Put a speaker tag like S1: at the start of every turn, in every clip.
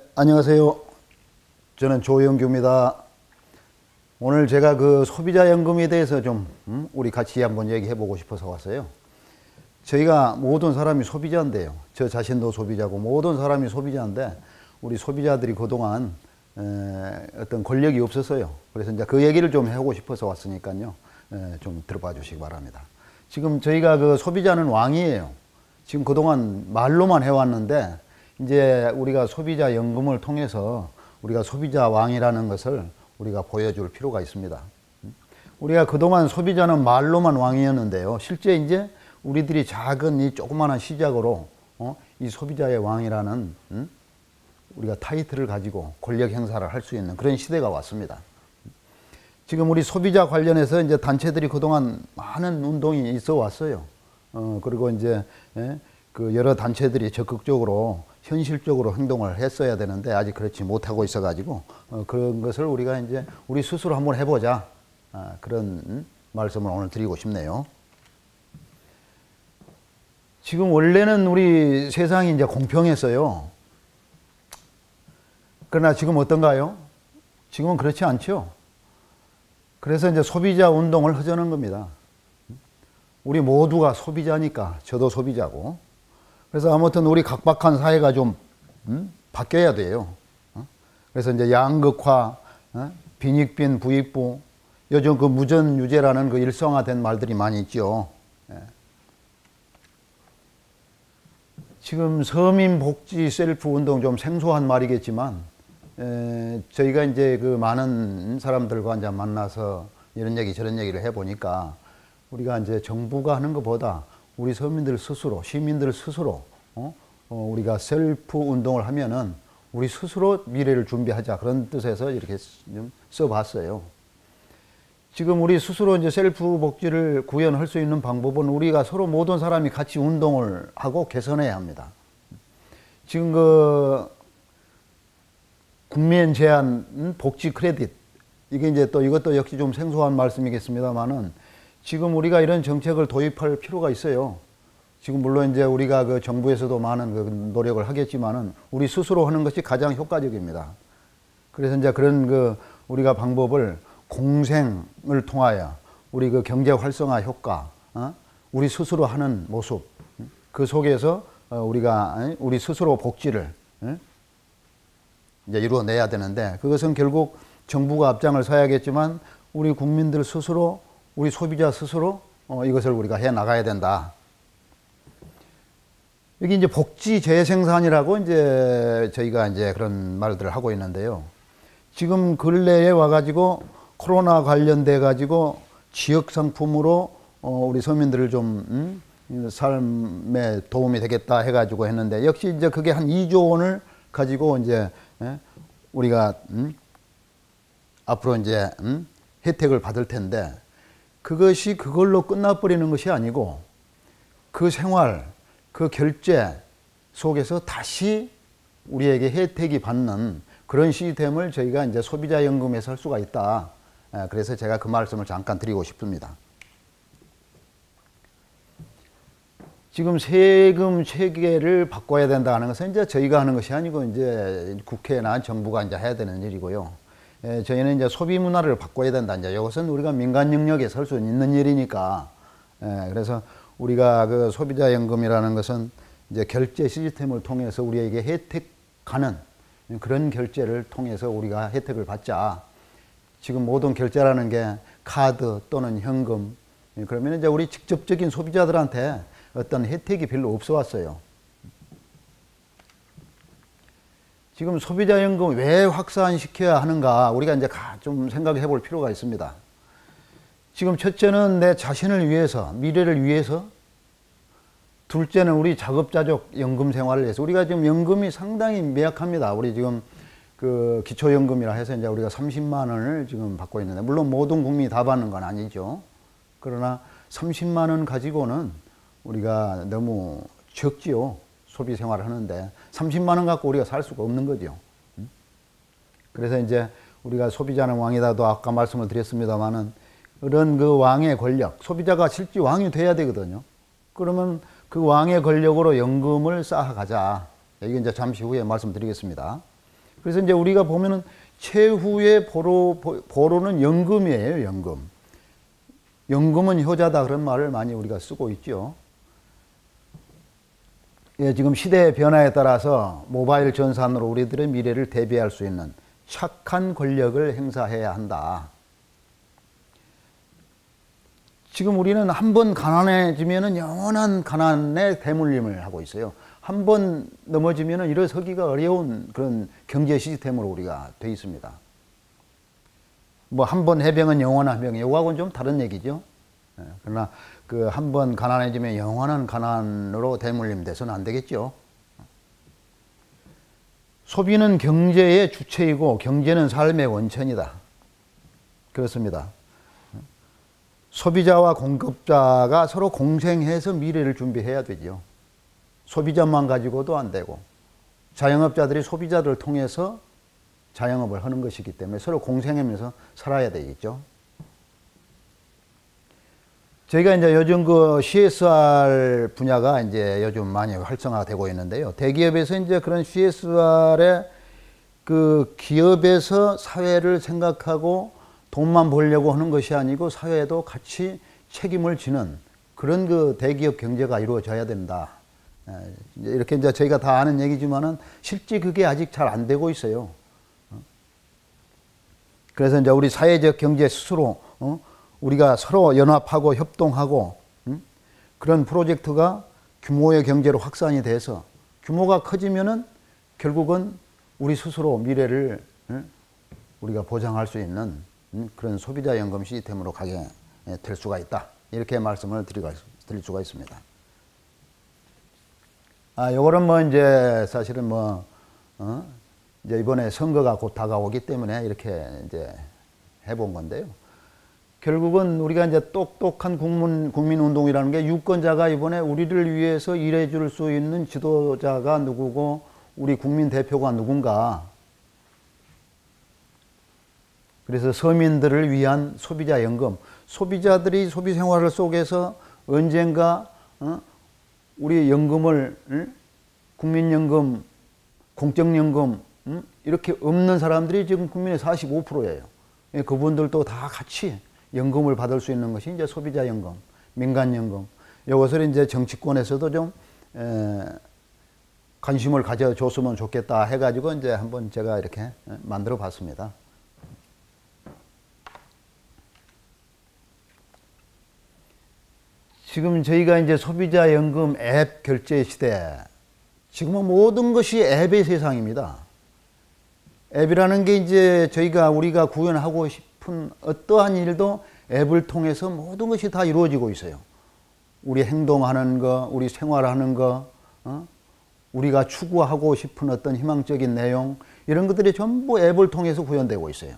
S1: 안녕하세요. 저는 조영규입니다. 오늘 제가 그 소비자연금에 대해서 좀 우리 같이 한번 얘기해 보고 싶어서 왔어요. 저희가 모든 사람이 소비자인데요. 저 자신도 소비자고 모든 사람이 소비자인데 우리 소비자들이 그동안 어떤 권력이 없었어요. 그래서 이제 그 얘기를 좀 하고 싶어서 왔으니까요. 좀 들어봐 주시기 바랍니다. 지금 저희가 그 소비자는 왕이에요. 지금 그동안 말로만 해왔는데 이제 우리가 소비자 연금을 통해서 우리가 소비자 왕이라는 것을 우리가 보여줄 필요가 있습니다. 우리가 그동안 소비자는 말로만 왕이었는데요. 실제 이제 우리들이 작은 이 조그마한 시작으로 이 소비자의 왕이라는 우리가 타이틀을 가지고 권력 행사를 할 수 있는 그런 시대가 왔습니다. 지금 우리 소비자 관련해서 이제 단체들이 그동안 많은 운동이 있어 왔어요. 그리고 이제 그 여러 단체들이 적극적으로 현실적으로 행동을 했어야 되는데 아직 그렇지 못하고 있어 가지고 그런 것을 우리가 이제 우리 스스로 한번 해보자, 그런 말씀을 오늘 드리고 싶네요. 지금 원래는 우리 세상이 이제 공평했어요. 그러나 지금 어떤가요? 지금은 그렇지 않죠. 그래서 이제 소비자 운동을 하자는 겁니다. 우리 모두가 소비자니까 저도 소비자고. 그래서 아무튼 우리 각박한 사회가 좀 바뀌어야 돼요. 그래서 이제 양극화, 빈익빈 부익부, 요즘 그 무전유죄라는 그 일성화된 말들이 많이 있죠. 지금 서민복지 셀프 운동, 좀 생소한 말이겠지만 저희가 이제 그 많은 사람들과 이제 만나서 이런 얘기 저런 얘기를 해보니까 우리가 이제 정부가 하는 것보다 우리 서민들 스스로, 시민들 스스로 우리가 셀프 운동을 하면은 우리 스스로 미래를 준비하자, 그런 뜻에서 이렇게 좀 써봤어요. 지금 우리 스스로 이제 셀프 복지를 구현할 수 있는 방법은 우리가 서로 모든 사람이 같이 운동을 하고 개선해야 합니다. 지금 그 국민 제한 복지 크레딧, 이게 이제 또 이것도 역시 좀 생소한 말씀이겠습니다만은 지금 우리가 이런 정책을 도입할 필요가 있어요. 지금 물론 이제 우리가 그 정부에서도 많은 그 노력을 하겠지만은 우리 스스로 하는 것이 가장 효과적입니다. 그래서 이제 그런 그 우리가 방법을 공생을 통하여 우리 그 경제 활성화 효과, 우리 스스로 하는 모습, 그 속에서 우리가 우리 스스로 복지를 이제 이루어내야 되는데, 그것은 결국 정부가 앞장을 서야겠지만 우리 국민들 스스로, 우리 소비자 스스로 이것을 우리가 해 나가야 된다. 여기 이제 복지 재생산이라고 이제 저희가 이제 그런 말들을 하고 있는데요. 지금 근래에 와가지고 코로나 관련돼 가지고 지역 상품으로 우리 서민들을 좀 삶에 도움이 되겠다 해가지고 했는데, 역시 이제 그게 한 2조 원을 가지고 이제 우리가 앞으로 이제 혜택을 받을 텐데, 그것이 그걸로 끝나버리는 것이 아니고 그 생활, 그 결제 속에서 다시 우리에게 혜택이 받는 그런 시스템을 저희가 이제 소비자연금에서 할 수가 있다. 그래서 제가 그 말씀을 잠깐 드리고 싶습니다. 지금 세금 체계를 바꿔야 된다는 것은 이제 저희가 하는 것이 아니고 이제 국회나 정부가 이제 해야 되는 일이고요. 저희는 이제 소비 문화를 바꿔야 된다. 이제 이것은 우리가 민간 영역에서 할 수 있는 일이니까. 그래서 우리가 그 소비자연금이라는 것은 이제 결제 시스템을 통해서 우리에게 혜택하는 그런 결제를 통해서 우리가 혜택을 받자. 지금 모든 결제라는 게 카드 또는 현금, 그러면 이제 우리 직접적인 소비자들한테 어떤 혜택이 별로 없어 왔어요. 지금 소비자연금 왜 확산시켜야 하는가, 우리가 이제 좀 생각해 볼 필요가 있습니다. 지금 첫째는 내 자신을 위해서, 미래를 위해서, 둘째는 우리 자급자족 연금 생활을 위해서. 우리가 지금 연금이 상당히 미약합니다. 우리 지금 그 기초연금이라 해서 이제 우리가 30만 원을 지금 받고 있는데, 물론 모든 국민이 다 받는 건 아니죠. 그러나 30만 원 가지고는 우리가 너무 적지요. 소비 생활을 하는데 30만 원 갖고 우리가 살 수가 없는 거죠. 그래서 이제 우리가 소비자는 왕이다도 아까 말씀을 드렸습니다만은, 그런 그 왕의 권력, 소비자가 실제 왕이 돼야 되거든요. 그러면 그 왕의 권력으로 연금을 쌓아가자. 이게 이제 잠시 후에 말씀드리겠습니다. 그래서 이제 우리가 보면은 최후의 보로는 연금이에요, 연금. 연금은 효자다 그런 말을 많이 우리가 쓰고 있죠. 예, 지금 시대의 변화에 따라서 모바일 전산으로 우리들의 미래를 대비할 수 있는 착한 권력을 행사해야 한다. 지금 우리는 한 번 가난해지면은 영원한 가난에 대물림을 하고 있어요. 한 번 넘어지면은 일어서기가 어려운 그런 경제 시스템으로 우리가 돼 있습니다. 뭐 한 번 해병은 영원한 해병, 이거하고는 좀 다른 얘기죠. 그러나 그 한 번 가난해지면 영원한 가난으로 대물림 돼서는 안 되겠죠. 소비는 경제의 주체이고 경제는 삶의 원천이다. 그렇습니다. 소비자와 공급자가 서로 공생해서 미래를 준비해야 되죠. 소비자만 가지고도 안 되고 자영업자들이 소비자들을 통해서 자영업을 하는 것이기 때문에 서로 공생하면서 살아야 되겠죠. 저희가 이제 요즘 그 CSR 분야가 이제 요즘 많이 활성화되고 있는데요. 대기업에서 이제 그런 CSR의 그 기업에서 사회를 생각하고 돈만 벌려고 하는 것이 아니고 사회에도 같이 책임을 지는 그런 그 대기업 경제가 이루어져야 된다. 이렇게 이제 저희가 다 아는 얘기지만은 실제 그게 아직 잘 안 되고 있어요. 그래서 이제 우리 사회적 경제 스스로 우리가 서로 연합하고 협동하고 그런 프로젝트가 규모의 경제로 확산이 돼서 규모가 커지면은 결국은 우리 스스로 미래를 우리가 보장할 수 있는 그런 소비자 연금 시스템으로 가게 될 수가 있다. 이렇게 말씀을 드릴 수가 있습니다. 요거는 뭐 이제 사실은 뭐 이제 이번에 선거가 곧 다가오기 때문에 이렇게 이제 해본 건데요. 결국은 우리가 이제 똑똑한 국민운동이라는 게 유권자가 이번에 우리를 위해서 일해줄 수 있는 지도자가 누구고 우리 국민 대표가 누군가. 그래서 서민들을 위한 소비자연금, 소비자들이 소비 생활을 속에서 언젠가 우리 연금을 국민연금, 공적연금 이렇게 없는 사람들이 지금 국민의 45%예요. 그분들도 다 같이 연금을 받을 수 있는 것이 이제 소비자연금, 민간연금. 이것을 이제 정치권에서도 좀 관심을 가져줬으면 좋겠다 해가지고 이제 한번 제가 이렇게 만들어 봤습니다. 지금 저희가 이제 소비자연금 앱 결제 시대, 지금은 모든 것이 앱의 세상입니다. 앱이라는 게 이제 우리가 구현하고 싶은 어떠한 일도 앱을 통해서 모든 것이 다 이루어지고 있어요. 우리 행동하는 거, 우리 생활하는 거, 우리가 추구하고 싶은 어떤 희망적인 내용, 이런 것들이 전부 앱을 통해서 구현되고 있어요.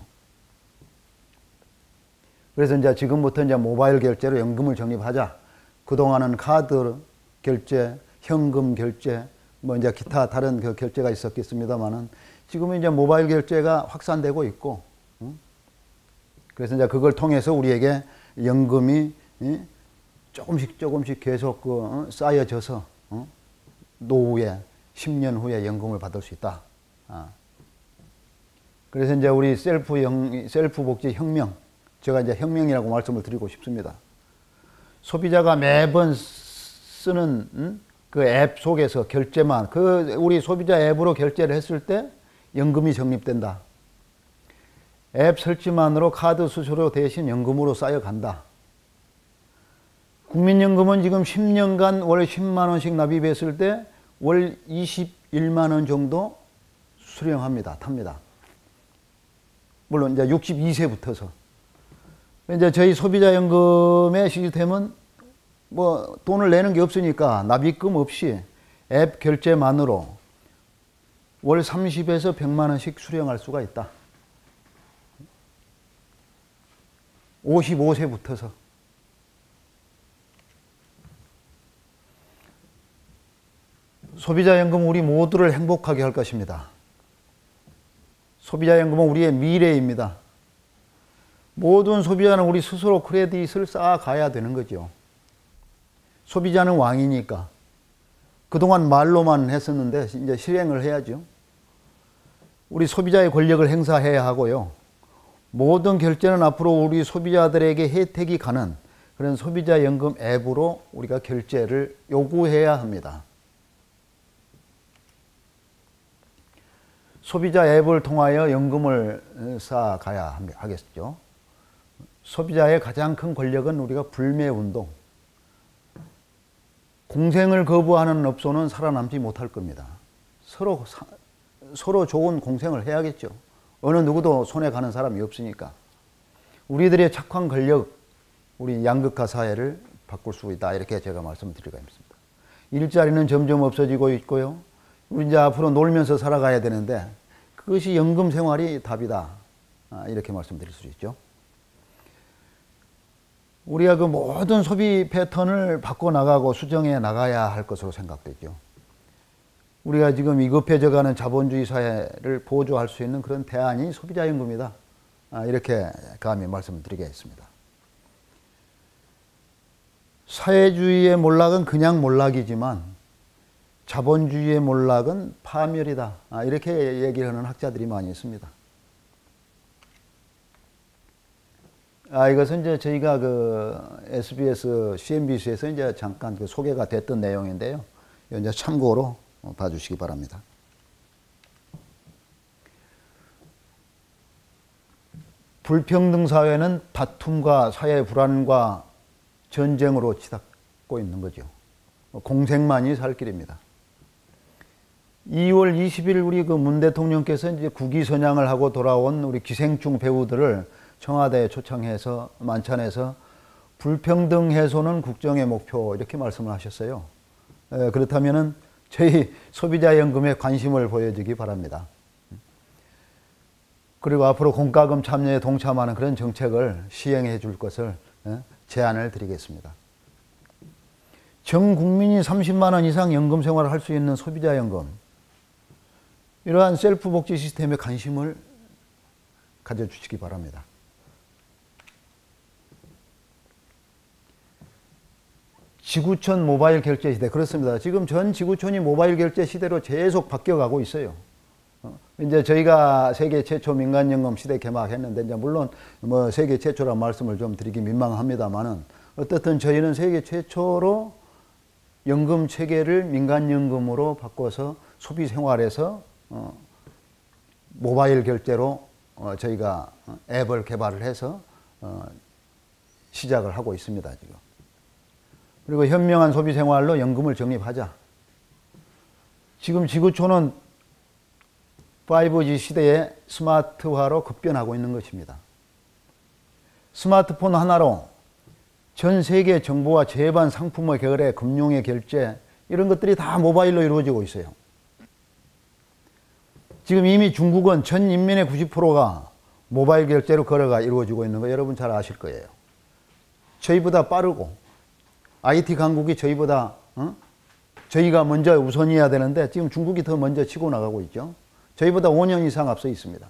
S1: 그래서 이제 지금부터 이제 모바일 결제로 연금을 적립하자. 그동안은 카드 결제, 현금 결제, 뭐 이제 기타 다른 그 결제가 있었겠습니다만은 지금은 이제 모바일 결제가 확산되고 있고, 그래서 이제 그걸 통해서 우리에게 연금이 조금씩 계속 쌓여져서 노후에 10년 후에 연금을 받을 수 있다. 그래서 이제 우리 셀프 복지 혁명, 제가 이제 혁명이라고 말씀을 드리고 싶습니다. 소비자가 매번 쓰는 그 앱 속에서 결제만, 우리 소비자 앱으로 결제를 했을 때 연금이 적립된다. 앱 설치만으로 카드 수수료 대신 연금으로 쌓여간다. 국민연금은 지금 10년간 월 10만 원씩 납입했을 때 월 21만 원 정도 수령합니다. 탑니다. 물론 이제 62세부터서. 이제 저희 소비자연금의 시스템은 뭐 돈을 내는 게 없으니까 납입금 없이 앱 결제만으로 월 30에서 100만 원씩 수령할 수가 있다. 55세부터서. 소비자연금은 우리 모두를 행복하게 할 것입니다. 소비자연금은 우리의 미래입니다. 모든 소비자는 우리 스스로 크레딧을 쌓아가야 되는 거죠. 소비자는 왕이니까. 그동안 말로만 했었는데 이제 실행을 해야죠. 우리 소비자의 권력을 행사해야 하고요. 모든 결제는 앞으로 우리 소비자들에게 혜택이 가는 그런 소비자연금 앱으로 우리가 결제를 요구해야 합니다. 소비자 앱을 통하여 연금을 쌓아가야 하겠죠. 소비자의 가장 큰 권력은 우리가 불매운동, 공생을 거부하는 업소는 살아남지 못할 겁니다. 서로 좋은 공생을 해야겠죠. 어느 누구도 손해 가는 사람이 없으니까. 우리들의 착한 권력, 우리 양극화 사회를 바꿀 수 있다. 이렇게 제가 말씀드리고 있습니다. 일자리는 점점 없어지고 있고요. 우리 이제 앞으로 놀면서 살아가야 되는데 그것이 연금 생활이 답이다. 이렇게 말씀드릴 수 있죠. 우리가 그 모든 소비 패턴을 바꿔나가고 수정해 나가야 할 것으로 생각되죠. 우리가 지금 위급해져가는 자본주의 사회를 보조할 수 있는 그런 대안이 소비자연금이다. 이렇게 감히 말씀을 드리겠습니다. 사회주의의 몰락은 그냥 몰락이지만 자본주의의 몰락은 파멸이다. 이렇게 얘기를 하는 학자들이 많이 있습니다. 이것은 이제 저희가 그 SBS, CNBC에서 이제 잠깐 그 소개가 됐던 내용인데요. 이제 참고로 봐주시기 바랍니다. 불평등 사회는 다툼과 사회 불안과 전쟁으로 치닫고 있는 거죠. 공생만이 살 길입니다. 2월 20일 우리 그 문 대통령께서 이제 국위선양을 하고 돌아온 우리 기생충 배우들을 청와대에 초청해서 만찬에서 불평등 해소는 국정의 목표 이렇게 말씀을 하셨어요. 그렇다면은 저희 소비자연금에 관심을 보여주기 바랍니다. 그리고 앞으로 공과금 참여에 동참하는 그런 정책을 시행해 줄 것을 제안을 드리겠습니다. 전 국민이 30만 원 이상 연금 생활을 할 수 있는 소비자연금, 이러한 셀프 복지 시스템에 관심을 가져주시기 바랍니다. 지구촌 모바일 결제 시대, 그렇습니다. 지금 전 지구촌이 모바일 결제 시대로 계속 바뀌어가고 있어요. 이제 저희가 세계 최초 민간연금 시대 개막했는데, 이제 물론 뭐 세계 최초란 말씀을 좀 드리기 민망합니다만은, 어떻든 저희는 세계 최초로 연금 체계를 민간연금으로 바꿔서 소비 생활에서 모바일 결제로 저희가 앱을 개발을 해서 시작을 하고 있습니다, 지금. 그리고 현명한 소비 생활로 연금을 적립하자. 지금 지구촌은 5G 시대의 스마트화로 급변하고 있는 것입니다. 스마트폰 하나로 전 세계 정보와 제반 상품의 거래, 금융의 결제, 이런 것들이 다 모바일로 이루어지고 있어요. 지금 이미 중국은 전 인민의 90%가 모바일 결제로 거래가 이루어지고 있는 거 여러분 잘 아실 거예요. 저희보다 빠르고, IT 강국이 저희보다, 저희가 먼저 우선이어야 되는데 지금 중국이 더 먼저 치고 나가고 있죠. 저희보다 5년 이상 앞서 있습니다.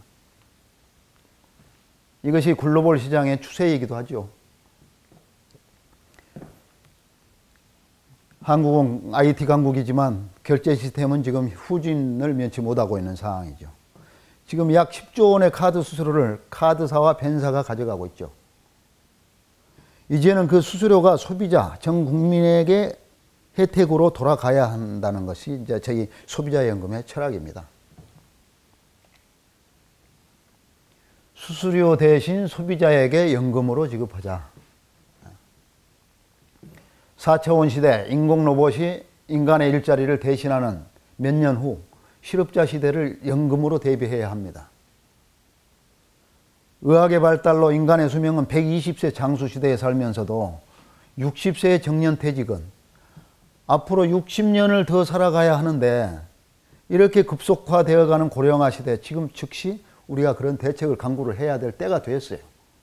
S1: 이것이 글로벌 시장의 추세이기도 하죠. 한국은 IT 강국이지만 결제 시스템은 지금 후진을 면치 못하고 있는 상황이죠. 지금 약 10조 원의 카드 수수료를 카드사와 벤사가 가져가고 있죠. 이제는 그 수수료가 소비자, 전 국민에게 혜택으로 돌아가야 한다는 것이 이제 저희 소비자연금의 철학입니다. 수수료 대신 소비자에게 연금으로 지급하자. 4차원 시대 인공 로봇이 인간의 일자리를 대신하는 몇 년 후 실업자 시대를 연금으로 대비해야 합니다. 의학의 발달로 인간의 수명은 120세 장수 시대에 살면서도 60세의 정년퇴직은 앞으로 60년을 더 살아가야 하는데, 이렇게 급속화되어가는 고령화 시대, 지금 즉시 우리가 그런 대책을 강구를 해야 될 때가 됐어요.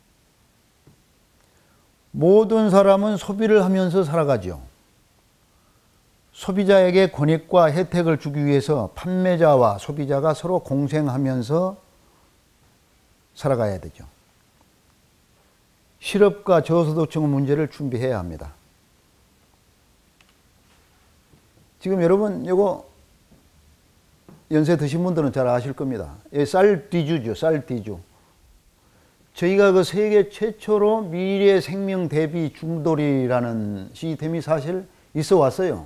S1: 모든 사람은 소비를 하면서 살아가죠. 소비자에게 권익과 혜택을 주기 위해서 판매자와 소비자가 서로 공생하면서 살아가야 되죠. 실업과 저소득층 문제를 준비해야 합니다. 지금 여러분 이거 연세 드신 분들은 잘 아실 겁니다. 쌀뒤주죠. 쌀뒤주. 저희가 그 세계 최초로 미래 생명 대비 중돌이라는 시스템이 사실 있어 왔어요.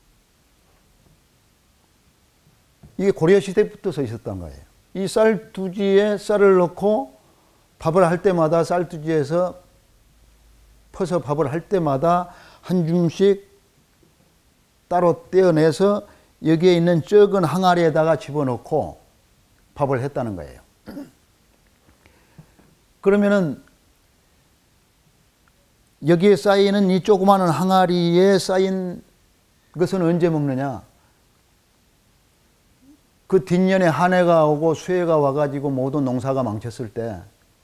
S1: 이게 고려 시대부터 있었던 거예요. 이 쌀두지에 쌀을 넣고 밥을 할 때마다 쌀두지에서 퍼서 밥을 할 때마다 한 줌씩 따로 떼어내서 여기에 있는 적은 항아리에다가 집어넣고 밥을 했다는 거예요. 그러면은 여기에 쌓이는 이 조그마한 항아리에 쌓인 것은 언제 먹느냐? 그 뒷년에 한 해가 오고 수해가 와가지고 모든 농사가 망쳤을 때,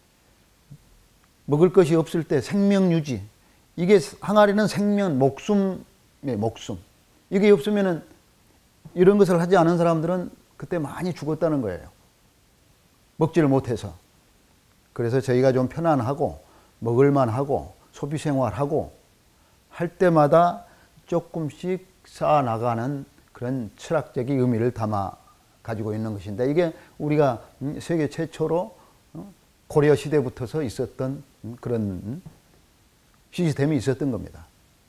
S1: 먹을 것이 없을 때 생명 유지. 이게 항아리는 생명, 목숨의 목숨. 이게 없으면은 이런 것을 하지 않은 사람들은 그때 많이 죽었다는 거예요. 먹지를 못해서. 그래서 저희가 좀 편안하고 먹을만하고 소비생활하고 할 때마다 조금씩 쌓아나가는 그런 철학적인 의미를 담아 가지고 있는 것인데, 이게 우리가 세계 최초로 고려 시대부터서 있었던 그런 시스템이 있었던 겁니다.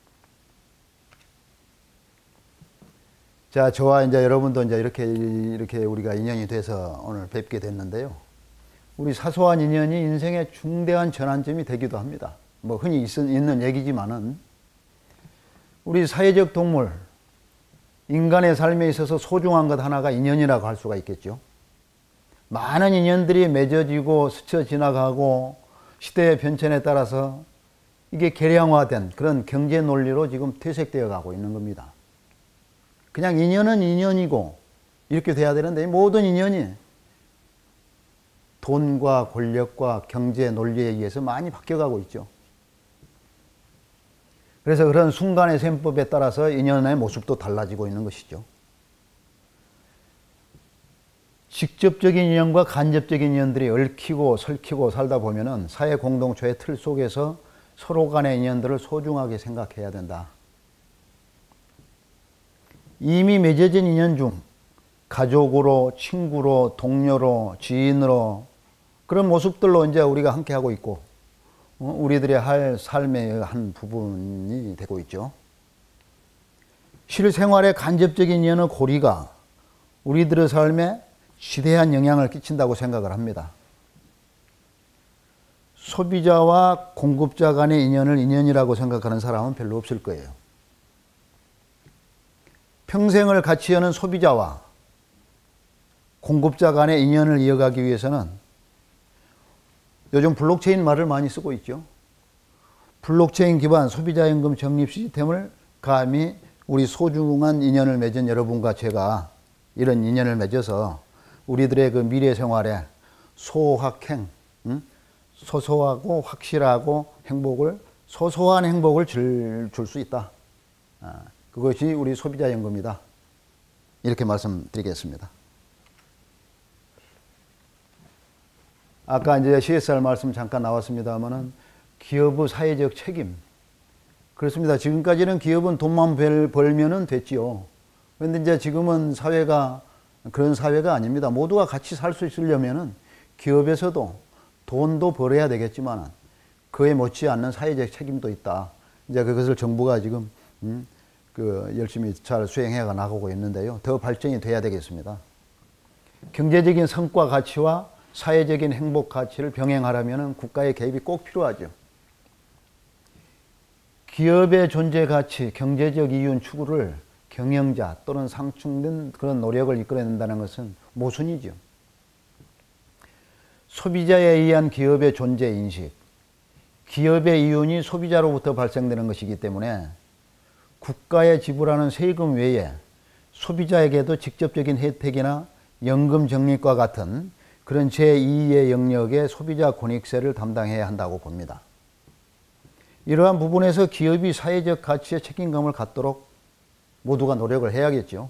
S1: 자, 저와 이제 여러분도 이제 이렇게 우리가 인연이 돼서 오늘 뵙게 됐는데요. 우리 사소한 인연이 인생의 중대한 전환점이 되기도 합니다. 뭐 흔히 있는 얘기지만은, 우리 사회적 동물, 인간의 삶에 있어서 소중한 것 하나가 인연이라고 할 수가 있겠죠. 많은 인연들이 맺어지고 스쳐 지나가고 시대의 변천에 따라서 이게 계량화된 그런 경제 논리로 지금 퇴색되어 가고 있는 겁니다. 그냥 인연은 인연이고 이렇게 돼야 되는데, 모든 인연이 돈과 권력과 경제 논리에 의해서 많이 바뀌어가고 있죠. 그래서 그런 순간의 셈법에 따라서 인연의 모습도 달라지고 있는 것이죠. 직접적인 인연과 간접적인 인연들이 얽히고 설키고 살다 보면은 사회 공동체의 틀 속에서 서로 간의 인연들을 소중하게 생각해야 된다. 이미 맺어진 인연 중 가족으로, 친구로, 동료로, 지인으로 그런 모습들로 이제 우리가 함께 하고 있고, 우리들의 할 삶의 한 부분이 되고 있죠. 실생활의 간접적인 인연의 고리가 우리들의 삶에 지대한 영향을 끼친다고 생각을 합니다. 소비자와 공급자 간의 인연을 인연이라고 생각하는 사람은 별로 없을 거예요. 평생을 같이 여는 소비자와 공급자 간의 인연을 이어가기 위해서는 요즘 블록체인 말을 많이 쓰고 있죠. 블록체인 기반 소비자연금 적립 시스템을 감히 우리 소중한 인연을 맺은 여러분과 제가 이런 인연을 맺어서 우리들의 그 미래 생활에 소확행, 소소하고 확실하고 소소한 행복을 줄 수 있다. 그것이 우리 소비자연금이다. 이렇게 말씀드리겠습니다. 아까 이제 CSR 말씀 잠깐 나왔습니다만은 기업의 사회적 책임. 그렇습니다. 지금까지는 기업은 돈만 벌면은 됐지요. 그런데 이제 지금은 사회가 그런 사회가 아닙니다. 모두가 같이 살 수 있으려면은 기업에서도 돈도 벌어야 되겠지만 그에 못지않는 사회적 책임도 있다. 이제 그것을 정부가 지금 열심히 잘 수행해 나가고 있는데요. 더 발전이 돼야 되겠습니다. 경제적인 성과 가치와 사회적인 행복 가치를 병행하려면 국가의 개입이 꼭 필요하죠. 기업의 존재 가치, 경제적 이윤 추구를 경영자 또는 상충된 그런 노력을 이끌어낸다는 것은 모순이죠. 소비자에 의한 기업의 존재 인식, 기업의 이윤이 소비자로부터 발생되는 것이기 때문에 국가에 지불하는 세금 외에 소비자에게도 직접적인 혜택이나 연금 적립과 같은 그런 제2의 영역의 소비자 권익세를 담당해야 한다고 봅니다. 이러한 부분에서 기업이 사회적 가치에 책임감을 갖도록 모두가 노력을 해야겠죠.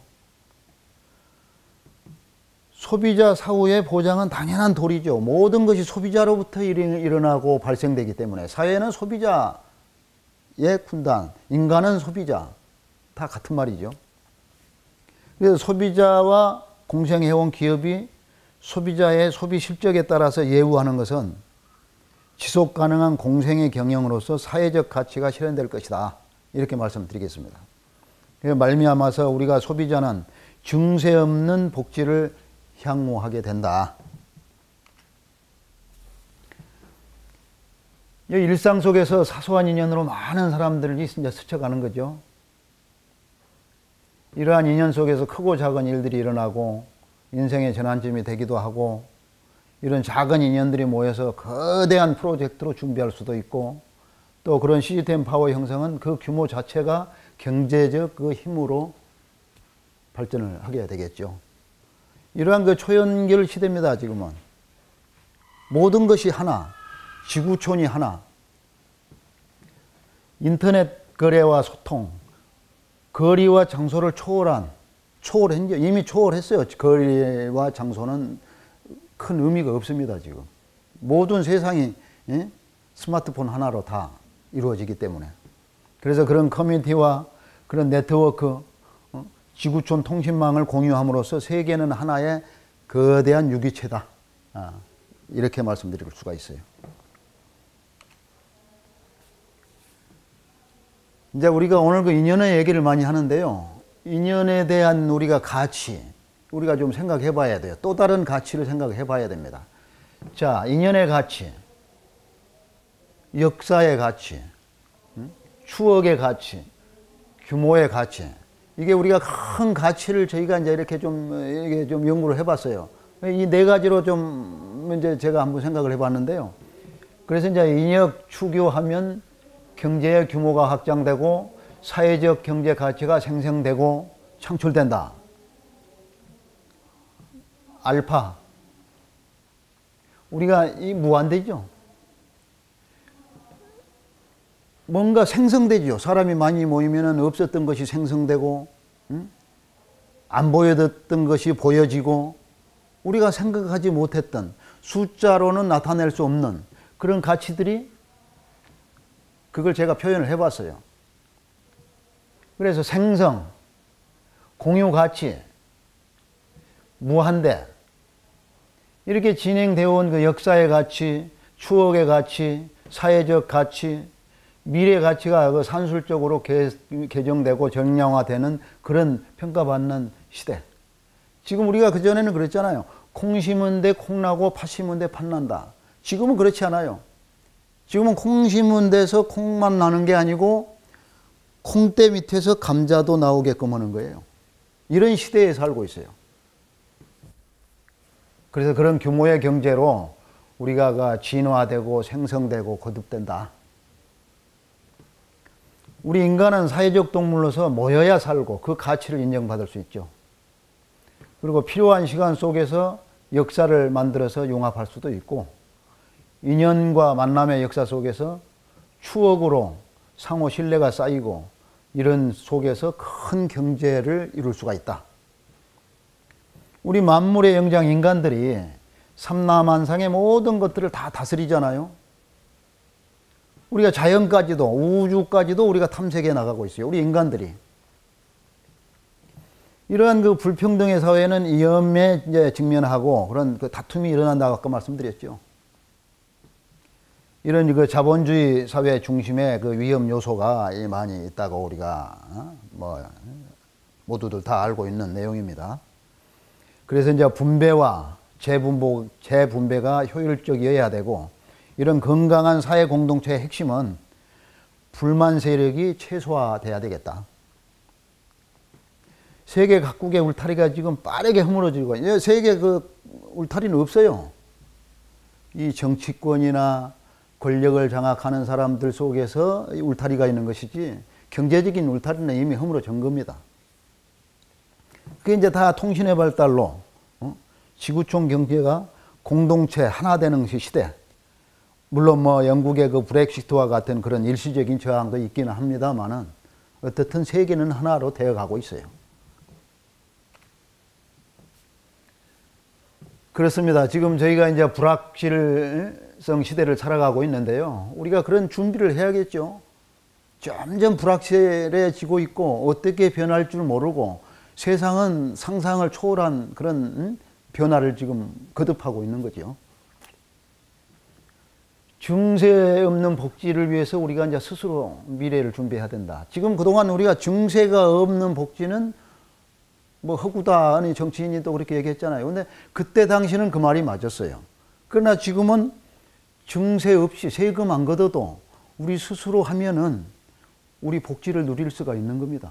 S1: 소비자 사후의 보장은 당연한 도리죠. 모든 것이 소비자로부터 일어나고 발생되기 때문에 사회는 소비자의 군단, 인간은 소비자, 다 같은 말이죠. 그래서 소비자와 공생해온 기업이 소비자의 소비 실적에 따라서 예우하는 것은 지속 가능한 공생의 경영으로서 사회적 가치가 실현될 것이다. 이렇게 말씀드리겠습니다. 말미암아서 우리가 소비자는 증세 없는 복지를 향유하게 된다. 일상 속에서 사소한 인연으로 많은 사람들이 이제 스쳐가는 거죠. 이러한 인연 속에서 크고 작은 일들이 일어나고 인생의 전환점이 되기도 하고 이런 작은 인연들이 모여서 거대한 프로젝트로 준비할 수도 있고 또 그런 시스템 파워 형성은 그 규모 자체가 경제적 그 힘으로 발전을 하게 되겠죠. 이러한 그 초연결 시대입니다. 지금은 모든 것이 하나, 지구촌이 하나, 인터넷 거래와 소통, 거리와 장소를 초월했죠. 이미 초월했어요. 거리와 장소는 큰 의미가 없습니다. 지금 모든 세상이 스마트폰 하나로 다 이루어지기 때문에 그래서 그런 커뮤니티와 그런 네트워크, 지구촌 통신망을 공유함으로써 세계는 하나의 거대한 유기체다. 이렇게 말씀드릴 수가 있어요. 이제 우리가 오늘 그 인연의 얘기를 많이 하는데요. 인연에 대한 우리가 가치, 우리가 좀 생각해 봐야 돼요. 또 다른 가치를 생각해 봐야 됩니다. 자, 인연의 가치, 역사의 가치, 추억의 가치, 규모의 가치. 이게 우리가 큰 가치를 저희가 이제 이렇게 좀 연구를 해 봤어요. 이 네 가지로 좀 이제 제가 한번 생각을 해 봤는데요. 그래서 이제 인역 추교하면 경제의 규모가 확장되고 사회적 경제 가치가 생성되고 창출된다. 알파. 우리가 이 무한대죠. 뭔가 생성되죠. 사람이 많이 모이면 없었던 것이 생성되고, 안 보여졌던 것이 보여지고, 우리가 생각하지 못했던 숫자로는 나타낼 수 없는 그런 가치들이 그걸 제가 표현을 해봤어요. 그래서 생성, 공유 가치, 무한대, 이렇게 진행되어 온 그 역사의 가치, 추억의 가치, 사회적 가치, 미래 가치가 그 산술적으로 개정되고 정량화되는 그런 평가받는 시대. 지금 우리가 그전에는 그랬잖아요. 콩 심은 데 콩나고 팥 심은 데 팥난다. 지금은 그렇지 않아요. 지금은 콩 심은 데서 콩만 나는 게 아니고 콩대 밑에서 감자도 나오게끔 하는 거예요. 이런 시대에 살고 있어요. 그래서 그런 규모의 경제로 우리가 진화되고 생성되고 거듭된다. 우리 인간은 사회적 동물로서 모여야 살고 그 가치를 인정받을 수 있죠. 그리고 필요한 시간 속에서 역사를 만들어서 융합할 수도 있고 인연과 만남의 역사 속에서 추억으로 상호 신뢰가 쌓이고 이런 속에서 큰 경제를 이룰 수가 있다. 우리 만물의 영장 인간들이 삼라만상의 모든 것들을 다 다스리잖아요. 우리가 자연까지도 우주까지도 우리가 탐색해 나가고 있어요. 우리 인간들이. 이러한 그 불평등의 사회는 위험에 이제 직면하고 그런 그 다툼이 일어난다고 아까 말씀드렸죠. 이런 그 자본주의 사회 중심의 그 위험 요소가 많이 있다고 우리가 모두들 다 알고 있는 내용입니다. 그래서 이제 분배와 재분배가 효율적이어야 되고 이런 건강한 사회 공동체의 핵심은 불만 세력이 최소화돼야 되겠다. 세계 각국의 울타리가 지금 빠르게 허물어지고 있어요. 세계 그 울타리는 없어요. 이 정치권이나 권력을 장악하는 사람들 속에서 울타리가 있는 것이지 경제적인 울타리는 이미 허물어진 겁니다. 그게 이제 다 통신의 발달로 지구촌 경제가 공동체 하나 되는 시대. 물론 영국의 그 브렉시트와 같은 그런 일시적인 저항도 있기는 합니다만은 어떻든 세계는 하나로 되어가고 있어요. 그렇습니다. 지금 저희가 이제 불확실성 시대를 살아가고 있는데요. 우리가 그런 준비를 해야겠죠. 점점 불확실해지고 있고 어떻게 변할 줄 모르고 세상은 상상을 초월한 그런 변화를 지금 거듭하고 있는 거죠. 증세 없는 복지를 위해서 우리가 이제 스스로 미래를 준비해야 된다. 지금 그동안 우리가 증세가 없는 복지는 뭐 허구다. 아니 정치인이 또 그렇게 얘기했잖아요. 근데 그때 당시는 그 말이 맞았어요. 그러나 지금은 증세 없이 세금 안 걷어도 우리 스스로 하면은 우리 복지를 누릴 수가 있는 겁니다.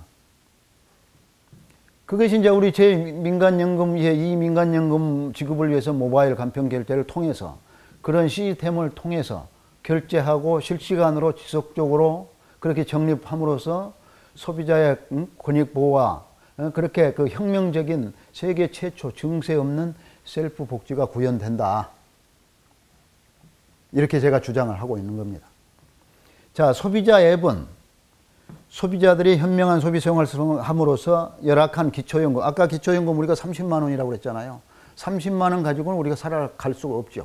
S1: 그것이 이제 우리 제 민간연금, 이 민간연금 지급을 위해서 모바일 간편 결제를 통해서 그런 시스템을 통해서 결제하고 실시간으로 지속적으로 그렇게 적립함으로써 소비자의 권익 보호와 그렇게 그 혁명적인 세계 최초 증세 없는 셀프 복지가 구현된다. 이렇게 제가 주장을 하고 있는 겁니다. 자, 소비자 앱은 소비자들이 현명한 소비 생활을 함으로써 열악한 기초연금, 아까 기초연금 우리가 30만 원이라고 그랬잖아요. 30만 원 가지고는 우리가 살아갈 수가 없죠.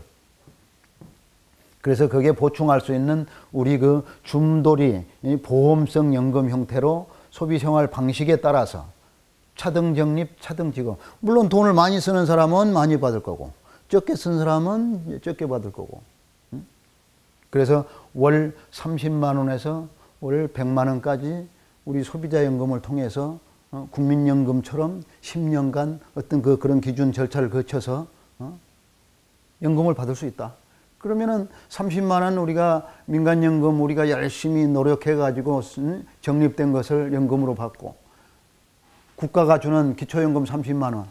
S1: 그래서 거기에 보충할 수 있는 우리 그 줌돌이 보험성 연금 형태로 소비 생활 방식에 따라서 차등 적립, 차등 지급. 물론 돈을 많이 쓰는 사람은 많이 받을 거고 적게 쓴 사람은 적게 받을 거고. 그래서 월 30만 원에서 월 100만 원까지 우리 소비자연금을 통해서 국민연금처럼 10년간 어떤 그런 기준 절차를 거쳐서 연금을 받을 수 있다. 그러면은 30만 원 우리가 민간연금 우리가 열심히 노력해가지고 적립된 것을 연금으로 받고 국가가 주는 기초연금 30만 원,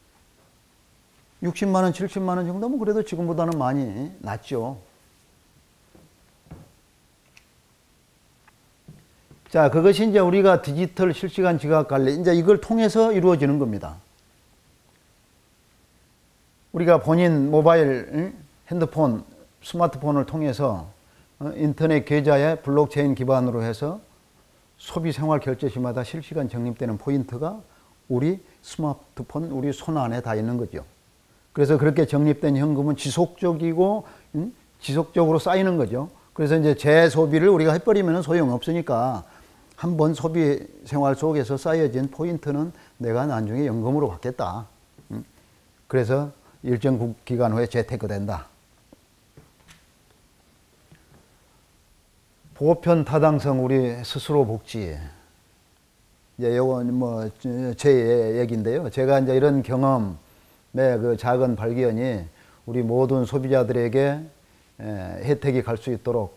S1: 60만 원, 70만 원 정도면 그래도 지금보다는 많이 낫죠. 자, 그것이 이제 우리가 디지털 실시간 지각 관리, 이제 이걸 통해서 이루어지는 겁니다. 우리가 본인 모바일, 핸드폰, 스마트폰을 통해서 인터넷 계좌에 블록체인 기반으로 해서 소비 생활 결제 시마다 실시간 적립되는 포인트가 우리 스마트폰, 우리 손 안에 다 있는 거죠. 그래서 그렇게 적립된 현금은 지속적이고, 지속적으로 쌓이는 거죠. 그래서 이제 재소비를 우리가 해버리면 소용없으니까 한번 소비 생활 속에서 쌓여진 포인트는 내가 나중에 연금으로 받겠다. 그래서 일정 기간 후에 재테크된다. 보편 타당성 우리 스스로 복지. 이제 요건 뭐 제 얘기인데요. 제가 이제 이런 경험의 그 작은 발견이 우리 모든 소비자들에게 혜택이 갈 수 있도록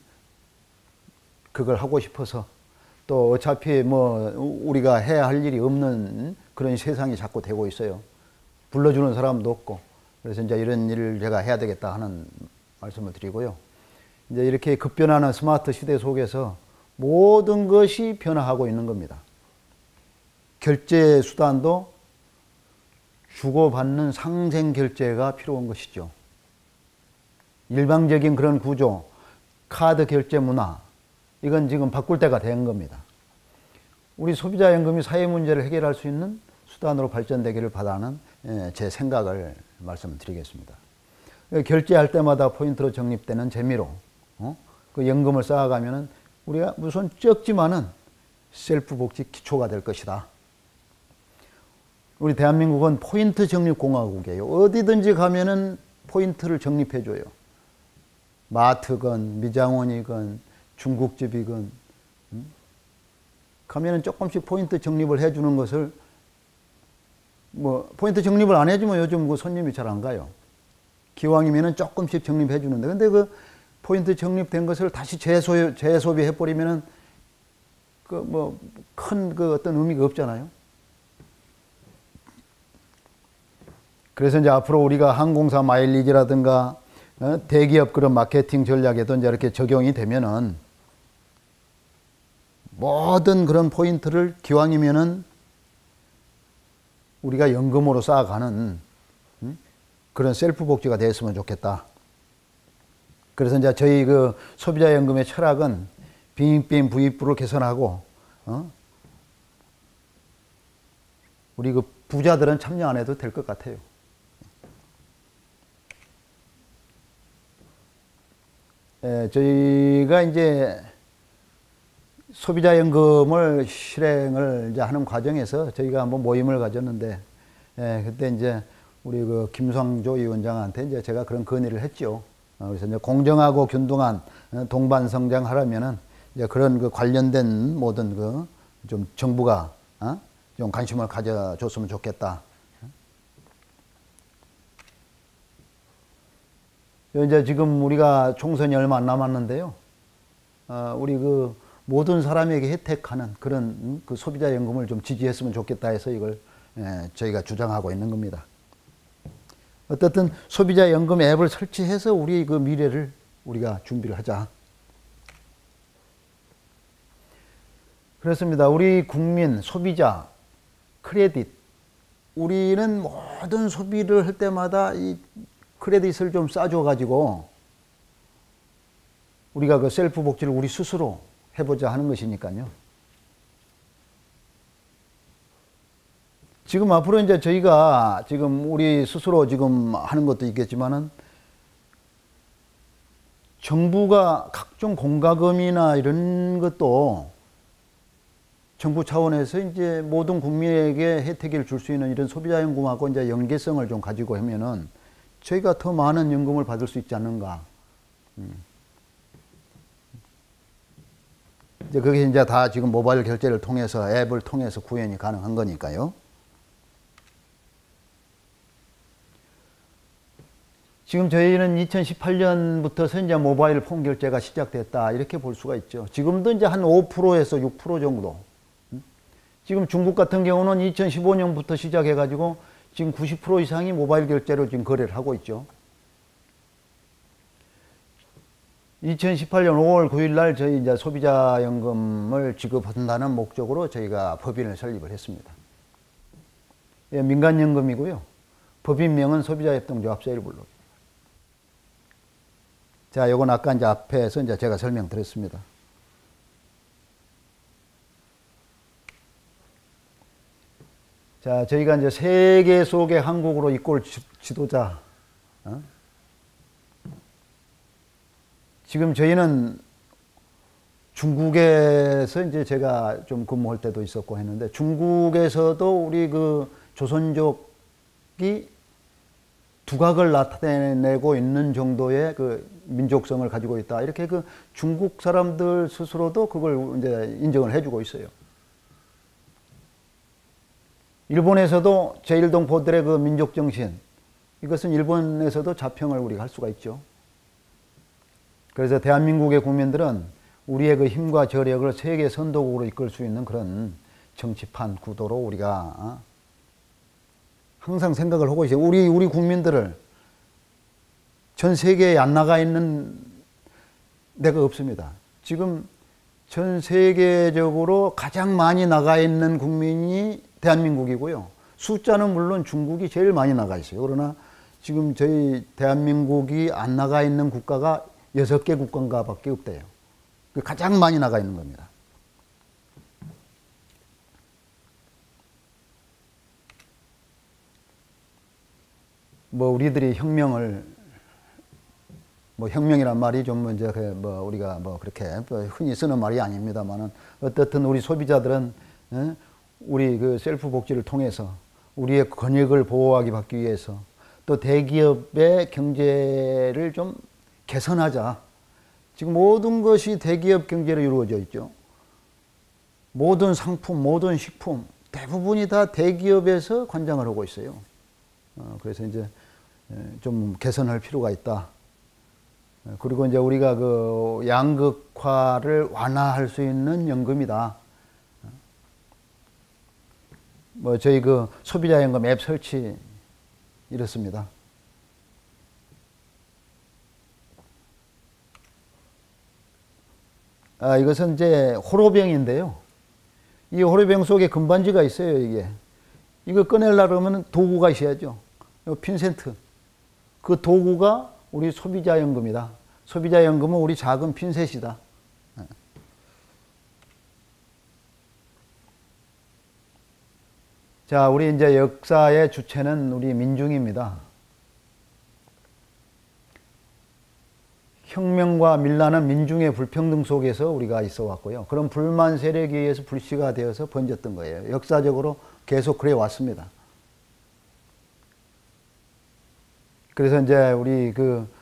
S1: 그걸 하고 싶어서 또 어차피 뭐 우리가 해야 할 일이 없는 그런 세상이 자꾸 되고 있어요. 불러주는 사람도 없고. 그래서 이제 이런 일을 제가 해야 되겠다 하는 말씀을 드리고요. 이제 이렇게 급변하는 스마트 시대 속에서 모든 것이 변화하고 있는 겁니다. 결제 수단도 주고받는 상생 결제가 필요한 것이죠. 일방적인 그런 구조, 카드 결제 문화, 이건 지금 바꿀 때가 된 겁니다. 우리 소비자연금이 사회 문제를 해결할 수 있는 수단으로 발전되기를 바라는 제 생각을 말씀드리겠습니다. 결제할 때마다 포인트로 적립되는 재미로 그 연금을 쌓아가면은 우리가 우선 적지만은 셀프 복지 기초가 될 것이다. 우리 대한민국은 포인트 적립 공화국이에요. 어디든지 가면은 포인트를 적립해줘요. 마트건 미장원이건 중국집이건 가면은 조금씩 포인트 적립을 해주는 것을 뭐 포인트 적립을 안 해주면 요즘 그 손님이 잘 안 가요. 기왕이면은 조금씩 적립해 주는데 근데 그 포인트 적립된 것을 다시 재소비해 버리면은 그 뭐 큰 그 어떤 의미가 없잖아요. 그래서 이제 앞으로 우리가 항공사 마일리지라든가 대기업 그런 마케팅 전략에도 이제 이렇게 적용이 되면은 모든 그런 포인트를 기왕이면은 우리가 연금으로 쌓아가는 그런 셀프 복지가 됐으면 좋겠다. 그래서 이제 저희 그 소비자연금의 철학은 빈익빈 부익부를 개선하고, 우리 그 부자들은 참여 안 해도 될 것 같아요. 저희가 이제 소비자연금을 실행을 이제 하는 과정에서 저희가 한번 모임을 가졌는데, 예, 그때 이제 우리 그 김상조 위원장한테 이제 제가 그런 건의를 했죠. 그래서 이제 공정하고 균등한 동반 성장하려면은 이제 그런 그 관련된 모든 그 좀 정부가 좀 관심을 가져줬으면 좋겠다. 이제 지금 우리가 총선이 얼마 안 남았는데요. 우리 그 모든 사람에게 혜택하는 그런 그 소비자연금을 좀 지지했으면 좋겠다 해서 이걸 저희가 주장하고 있는 겁니다. 어떻든 소비자연금 앱을 설치해서 우리 그 미래를 우리가 준비를 하자. 그렇습니다. 우리 국민, 소비자, 크레딧. 우리는 모든 소비를 할 때마다 이 크레딧을 좀 싸줘가지고 우리가 그 셀프 복지를 우리 스스로 해보자 하는 것이니까요. 지금 앞으로 이제 저희가 지금 우리 스스로 지금 하는 것도 있겠지만은 정부가 각종 공과금이나 이런 것도 정부 차원에서 이제 모든 국민에게 혜택을 줄 수 있는 이런 소비자연금하고 이제 연계성을 좀 가지고 하면은 저희가 더 많은 연금을 받을 수 있지 않는가. 이제 그게 이제 다 지금 모바일 결제를 통해서 앱을 통해서 구현이 가능한 거니까요. 지금 저희는 2018년부터 이제 모바일 폰 결제가 시작됐다 이렇게 볼 수가 있죠. 지금도 이제 한 5%에서 6% 정도. 지금 중국 같은 경우는 2015년부터 시작해가지고 지금 90% 이상이 모바일 결제로 지금 거래를 하고 있죠. 2018년 5월 9일 날 저희 이제 소비자연금을 지급한다는 목적으로 저희가 법인을 설립을 했습니다. 예, 민간연금이고요. 법인명은 소비자협동조합 세일블록. 자, 요건 아까 이제 앞에서 이제 제가 설명드렸습니다. 자, 저희가 이제 세계 속의 한국으로 이끌 지도자. 지금 저희는 중국에서 이제 제가 좀 근무할 때도 있었고 했는데 중국에서도 우리 그 조선족이 두각을 나타내고 있는 정도의 그 민족성을 가지고 있다. 이렇게 그 중국 사람들 스스로도 그걸 이제 인정을 해주고 있어요. 일본에서도 제일동포들의 그 민족정신, 이것은 일본에서도 자평을 우리가 할 수가 있죠. 그래서 대한민국의 국민들은 우리의 그 힘과 저력을 세계 선도국으로 이끌 수 있는 그런 정치판 구도로 우리가 항상 생각을 하고 있어요. 우리 국민들을 전 세계에 안 나가 있는 데가 없습니다. 지금 전 세계적으로 가장 많이 나가 있는 국민이 대한민국이고요. 숫자는 물론 중국이 제일 많이 나가 있어요. 그러나 지금 저희 대한민국이 안 나가 있는 국가가 6개 국가밖에 없대요. 가장 많이 나가 있는 겁니다. 뭐 우리들이 혁명을 혁명이란 말이 좀 이제 우리가 그렇게 흔히 쓰는 말이 아닙니다만은 어떻든 우리 소비자들은 우리 그 셀프 복지를 통해서 우리의 권익을 보호하기 받기 위해서 또 대기업의 경제를 좀 개선하자. 지금 모든 것이 대기업 경제로 이루어져 있죠. 모든 상품, 모든 식품 대부분이 다 대기업에서 관장을 하고 있어요. 그래서 이제 좀 개선할 필요가 있다. 그리고 이제 우리가 그 양극화를 완화할 수 있는 연금이다. 저희 그 소비자연금 앱 설치 이렇습니다. 이것은 이제 호로병인데요. 이 호로병 속에 금반지가 있어요, 이게. 이거 꺼내려고 하면 도구가 있어야죠. 핀센트. 그 도구가 우리 소비자연금이다. 소비자연금은 우리 작은 핀셋이다. 자, 우리 이제 역사의 주체는 우리 민중입니다. 혁명과 밀란은 민중의 불평등 속에서 우리가 있어 왔고요. 그런 불만 세력에 의해서 불씨가 되어서 번졌던 거예요. 역사적으로 계속 그래 왔습니다. 그래서 이제 우리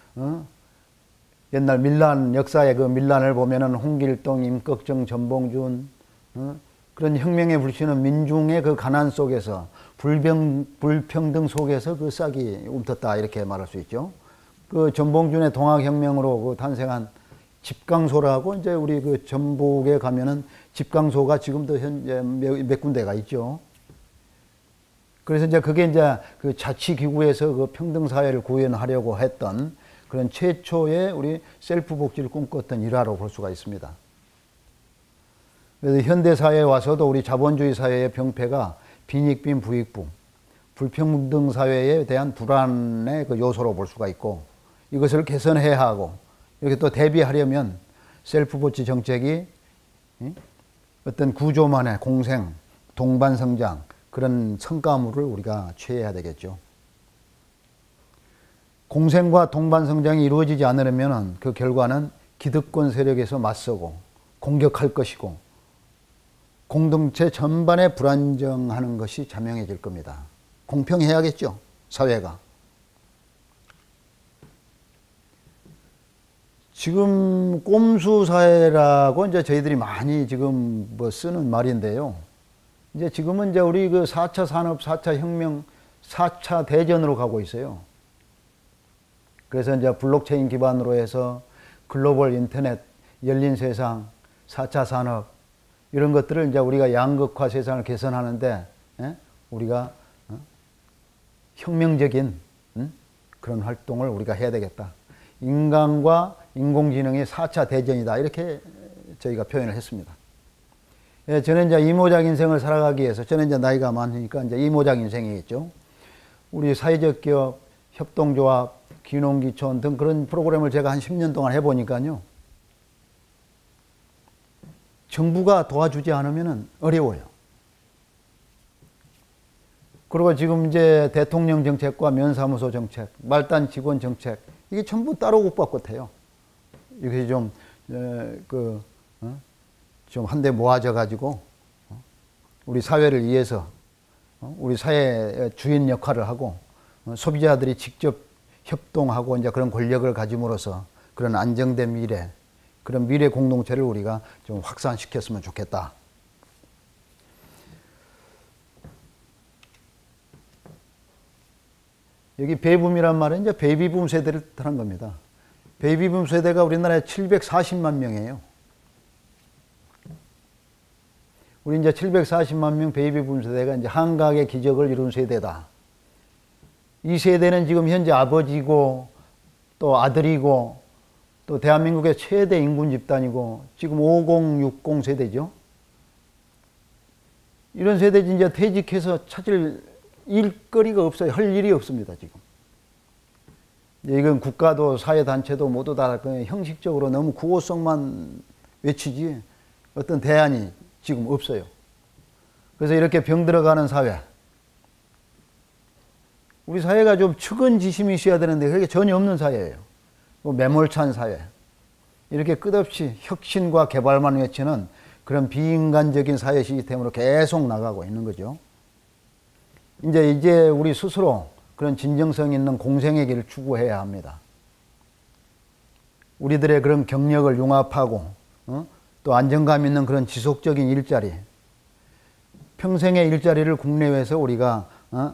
S1: 옛날 밀란 역사의 그 밀란을 보면은 홍길동, 임꺽정, 전봉준 그런 혁명의 불씨는 민중의 그 가난 속에서 불평등 속에서 그 싹이 움텄다 이렇게 말할 수 있죠. 그 전봉준의 동학혁명으로 그 탄생한 집강소라고 이제 우리 그 전북에 가면은 집강소가 지금도 현재 몇 군데가 있죠. 그래서 이제 그게 이제 그 자치기구에서 그 평등사회를 구현하려고 했던 그런 최초의 우리 셀프 복지를 꿈꿨던 일화로 볼 수가 있습니다. 그래서 현대사회에 와서도 우리 자본주의 사회의 병폐가 빈익빈 부익부, 불평등 사회에 대한 불안의 그 요소로 볼 수가 있고 이것을 개선해야 하고 이렇게 또 대비하려면 셀프 복지 정책이 어떤 구조만의 공생, 동반성장 그런 성과물을 우리가 취해야 되겠죠. 공생과 동반성장이 이루어지지 않으려면 그 결과는 기득권 세력에서 맞서고 공격할 것이고 공동체 전반에 불안정하는 것이 자명해질 겁니다. 공평해야겠죠, 사회가. 지금 꼼수 사회라고 이제 저희들이 많이 지금 쓰는 말인데요. 이제 지금은 이제 우리 그 4차 산업, 4차 혁명, 4차 대전으로 가고 있어요. 그래서 이제 블록체인 기반으로 해서 글로벌 인터넷, 열린 세상, 4차 산업 이런 것들을 이제 우리가 양극화 세상을 개선하는데 우리가 혁명적인 그런 활동을 우리가 해야 되겠다. 인간과 인공지능의 4차 대전이다. 이렇게 저희가 표현을 했습니다. 예, 저는 이제 이모작 인생을 살아가기 위해서 저는 이제 나이가 많으니까 이제 이모작 인생이겠죠. 우리 사회적 기업, 협동조합, 귀농귀촌 등 그런 프로그램을 제가 한 10년 동안 해보니까요. 정부가 도와주지 않으면 어려워요. 그리고 지금 이제 대통령 정책과 면사무소 정책, 말단 직원 정책, 이게 전부 따로 국밥 같아요. 이게 좀 한데 모아져 가지고 우리 사회를 위해서 우리 사회의 주인 역할을 하고 소비자들이 직접 협동하고 이제 그런 권력을 가짐으로써 그런 안정된 미래, 그런 미래 공동체를 우리가 좀 확산시켰으면 좋겠다. 여기 베이붐이란 말은 이제 베이비붐 세대를 뜻하는 겁니다. 베이비붐 세대가 우리나라에 740만 명이에요. 우리 이제 740만 명 베이비붐 세대가 이제 한각의 기적을 이룬 세대다. 이 세대는 지금 현재 아버지고 또 아들이고 또 대한민국의 최대 인군 집단이고 지금 5060 세대죠. 이런 세대지 이제 퇴직해서 찾을 일거리가 없어요. 할 일이 없습니다, 지금. 이건 국가도 사회단체도 모두 다 형식적으로 너무 구호성만 외치지 어떤 대안이 지금 없어요. 그래서 이렇게 병들어가는 사회. 우리 사회가 좀 측은지심이 있어야 되는데 그게 전혀 없는 사회예요. 매몰찬 사회. 이렇게 끝없이 혁신과 개발만 외치는 그런 비인간적인 사회 시스템으로 계속 나가고 있는 거죠. 이제 우리 스스로 그런 진정성 있는 공생의 길을 추구해야 합니다. 우리들의 그런 경력을 융합하고 또 안정감 있는 그런 지속적인 일자리, 평생의 일자리를 국내외에서 우리가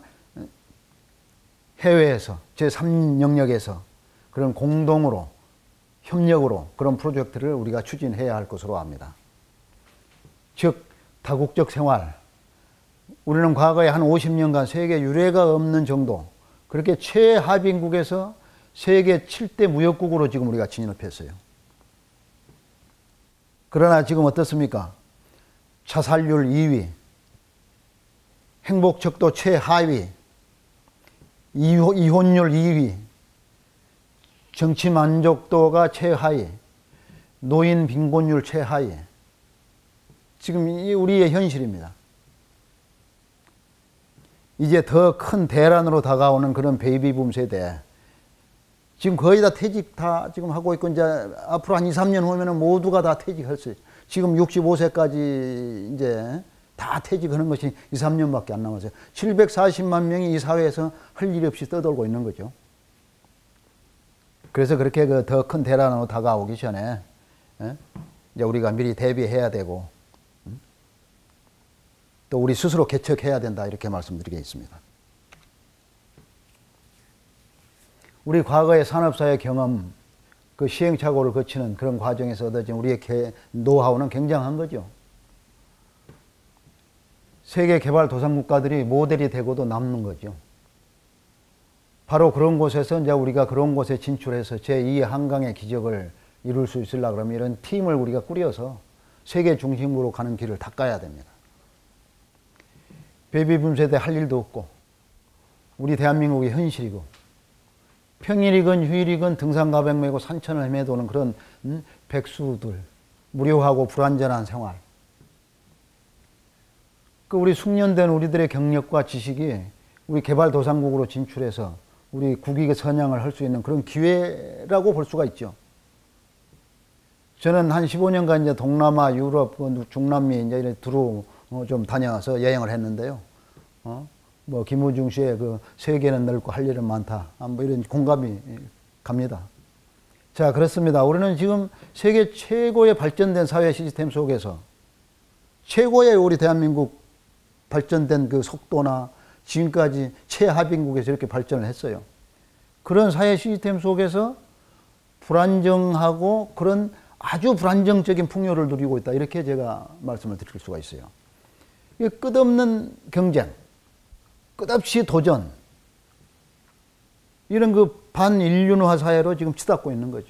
S1: 해외에서 제3 영역에서 그런 공동으로 협력으로 그런 프로젝트를 우리가 추진해야 할 것으로 압니다. 즉 다국적 생활, 우리는 과거에 한 50년간 세계 유례가 없는 정도 그렇게 최하빈국에서 세계 7대 무역국으로 지금 우리가 진입했어요. 그러나 지금 어떻습니까? 자살률 2위, 행복척도 최하위, 이혼율 2위, 정치 만족도가 최하위, 노인 빈곤율 최하위. 지금 이 우리의 현실입니다. 이제 더 큰 대란으로 다가오는 그런 베이비붐 세대, 지금 거의 다 퇴직 다 지금 하고 있고, 이제 앞으로 한 2, 3년 후면은 모두가 다 퇴직할 수 있어요. 지금 65세까지 이제 다 퇴직하는 것이 2, 3년밖에 안 남았어요. 740만 명이 이 사회에서 할 일이 없이 떠돌고 있는 거죠. 그래서 그렇게 그 더 큰 대란으로 다가오기 전에 이제 우리가 미리 대비해야 되고, 또 우리 스스로 개척해야 된다, 이렇게 말씀드리겠습니다. 우리 과거의 산업사회 경험, 그 시행착오를 거치는 그런 과정에서 얻어진 우리의 노하우는 굉장한 거죠. 세계 개발 도상국가들이 모델이 되고도 남는 거죠. 바로 그런 곳에서 이제 우리가 그런 곳에 진출해서 제2의 한강의 기적을 이룰 수 있으려고 그러면 이런 팀을 우리가 꾸려서 세계 중심으로 가는 길을 닦아야 됩니다. 베이비붐 세대 할 일도 없고, 우리 대한민국의 현실이고, 평일이건 휴일이건 등산가백 메고 산천을 헤매도는 그런 백수들, 무료하고 불완전한 생활. 그 우리 숙련된 우리들의 경력과 지식이 우리 개발도상국으로 진출해서 우리 국익의 선양을 할 수 있는 그런 기회라고 볼 수가 있죠. 저는 한 15년간 이제 동남아, 유럽, 중남미 이제 이런 두루 좀 다녀서 여행을 했는데요. 뭐 김우중 씨의 그 세계는 넓고 할 일은 많다, 뭐 이런 공감이 갑니다. 자, 그렇습니다. 우리는 지금 세계 최고의 발전된 사회 시스템 속에서 최고의 우리 대한민국 발전된 그 속도나 지금까지 최하빈국에서 이렇게 발전을 했어요. 그런 사회 시스템 속에서 불안정하고 그런 아주 불안정적인 풍요를 누리고 있다, 이렇게 제가 말씀을 드릴 수가 있어요. 끝없는 경쟁, 끝없이 도전, 이런 그 반인륜화 사회로 지금 치닫고 있는 거죠.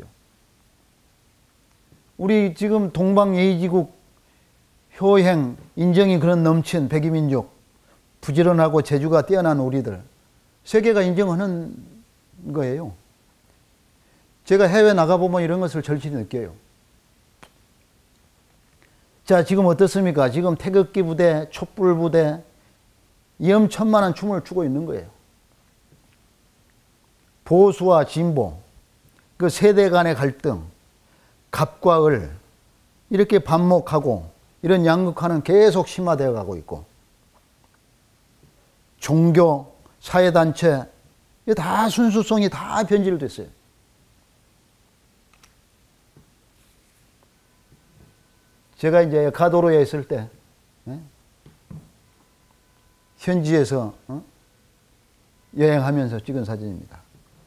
S1: 우리 지금 동방예의지국 효행, 인정이 그런 넘친 백이민족, 부지런하고 재주가 뛰어난 우리들, 세계가 인정하는 거예요. 제가 해외 나가보면 이런 것을 절실히 느껴요. 자, 지금 어떻습니까? 지금 태극기 부대, 촛불 부대, 위험천만한 춤을 추고 있는 거예요. 보수와 진보, 그 세대 간의 갈등, 갑과 을, 이렇게 반목하고 이런 양극화는 계속 심화되어 가고 있고, 종교, 사회단체, 이게 다 순수성이 다 변질됐어요. 제가 이제 가도로에 있을 때, 현지에서 여행하면서 찍은 사진입니다.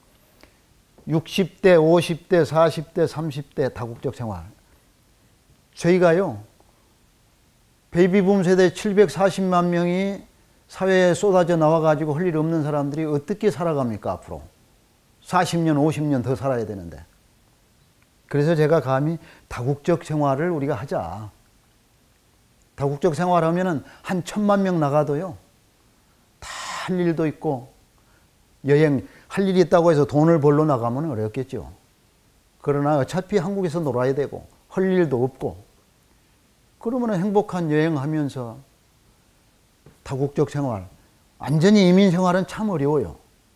S1: 60대, 50대, 40대, 30대 다국적 생활. 저희가요, 베이비붐 세대 740만 명이 사회에 쏟아져 나와가지고 할 일 없는 사람들이 어떻게 살아갑니까, 앞으로? 40년, 50년 더 살아야 되는데. 그래서 제가 감히 다국적 생활을 우리가 하자. 다국적 생활하면은 한 1000만 명 나가도요, 다 할 일도 있고, 여행, 할 일이 있다고 해서 돈을 벌러 나가면 어렵겠죠. 그러나 어차피 한국에서 놀아야 되고, 할 일도 없고, 그러면 행복한 여행하면서 다국적 생활, 완전히 이민 생활은 참 어려워요.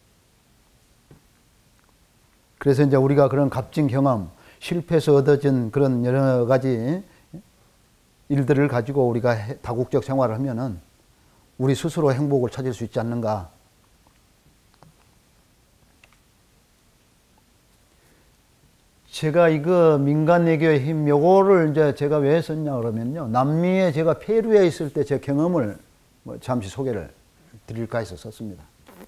S1: 그래서 이제 우리가 그런 값진 경험, 실패해서 얻어진 그런 여러 가지 일들을 가지고 우리가 다국적 생활을 하면은 우리 스스로 행복을 찾을 수 있지 않는가. 제가 이거 민간외교의 힘, 요거를 이제 제가 왜 썼냐 그러면요, 남미에 제가 페루에 있을 때 제 경험을 잠시 소개를 드릴까 해서 썼습니다.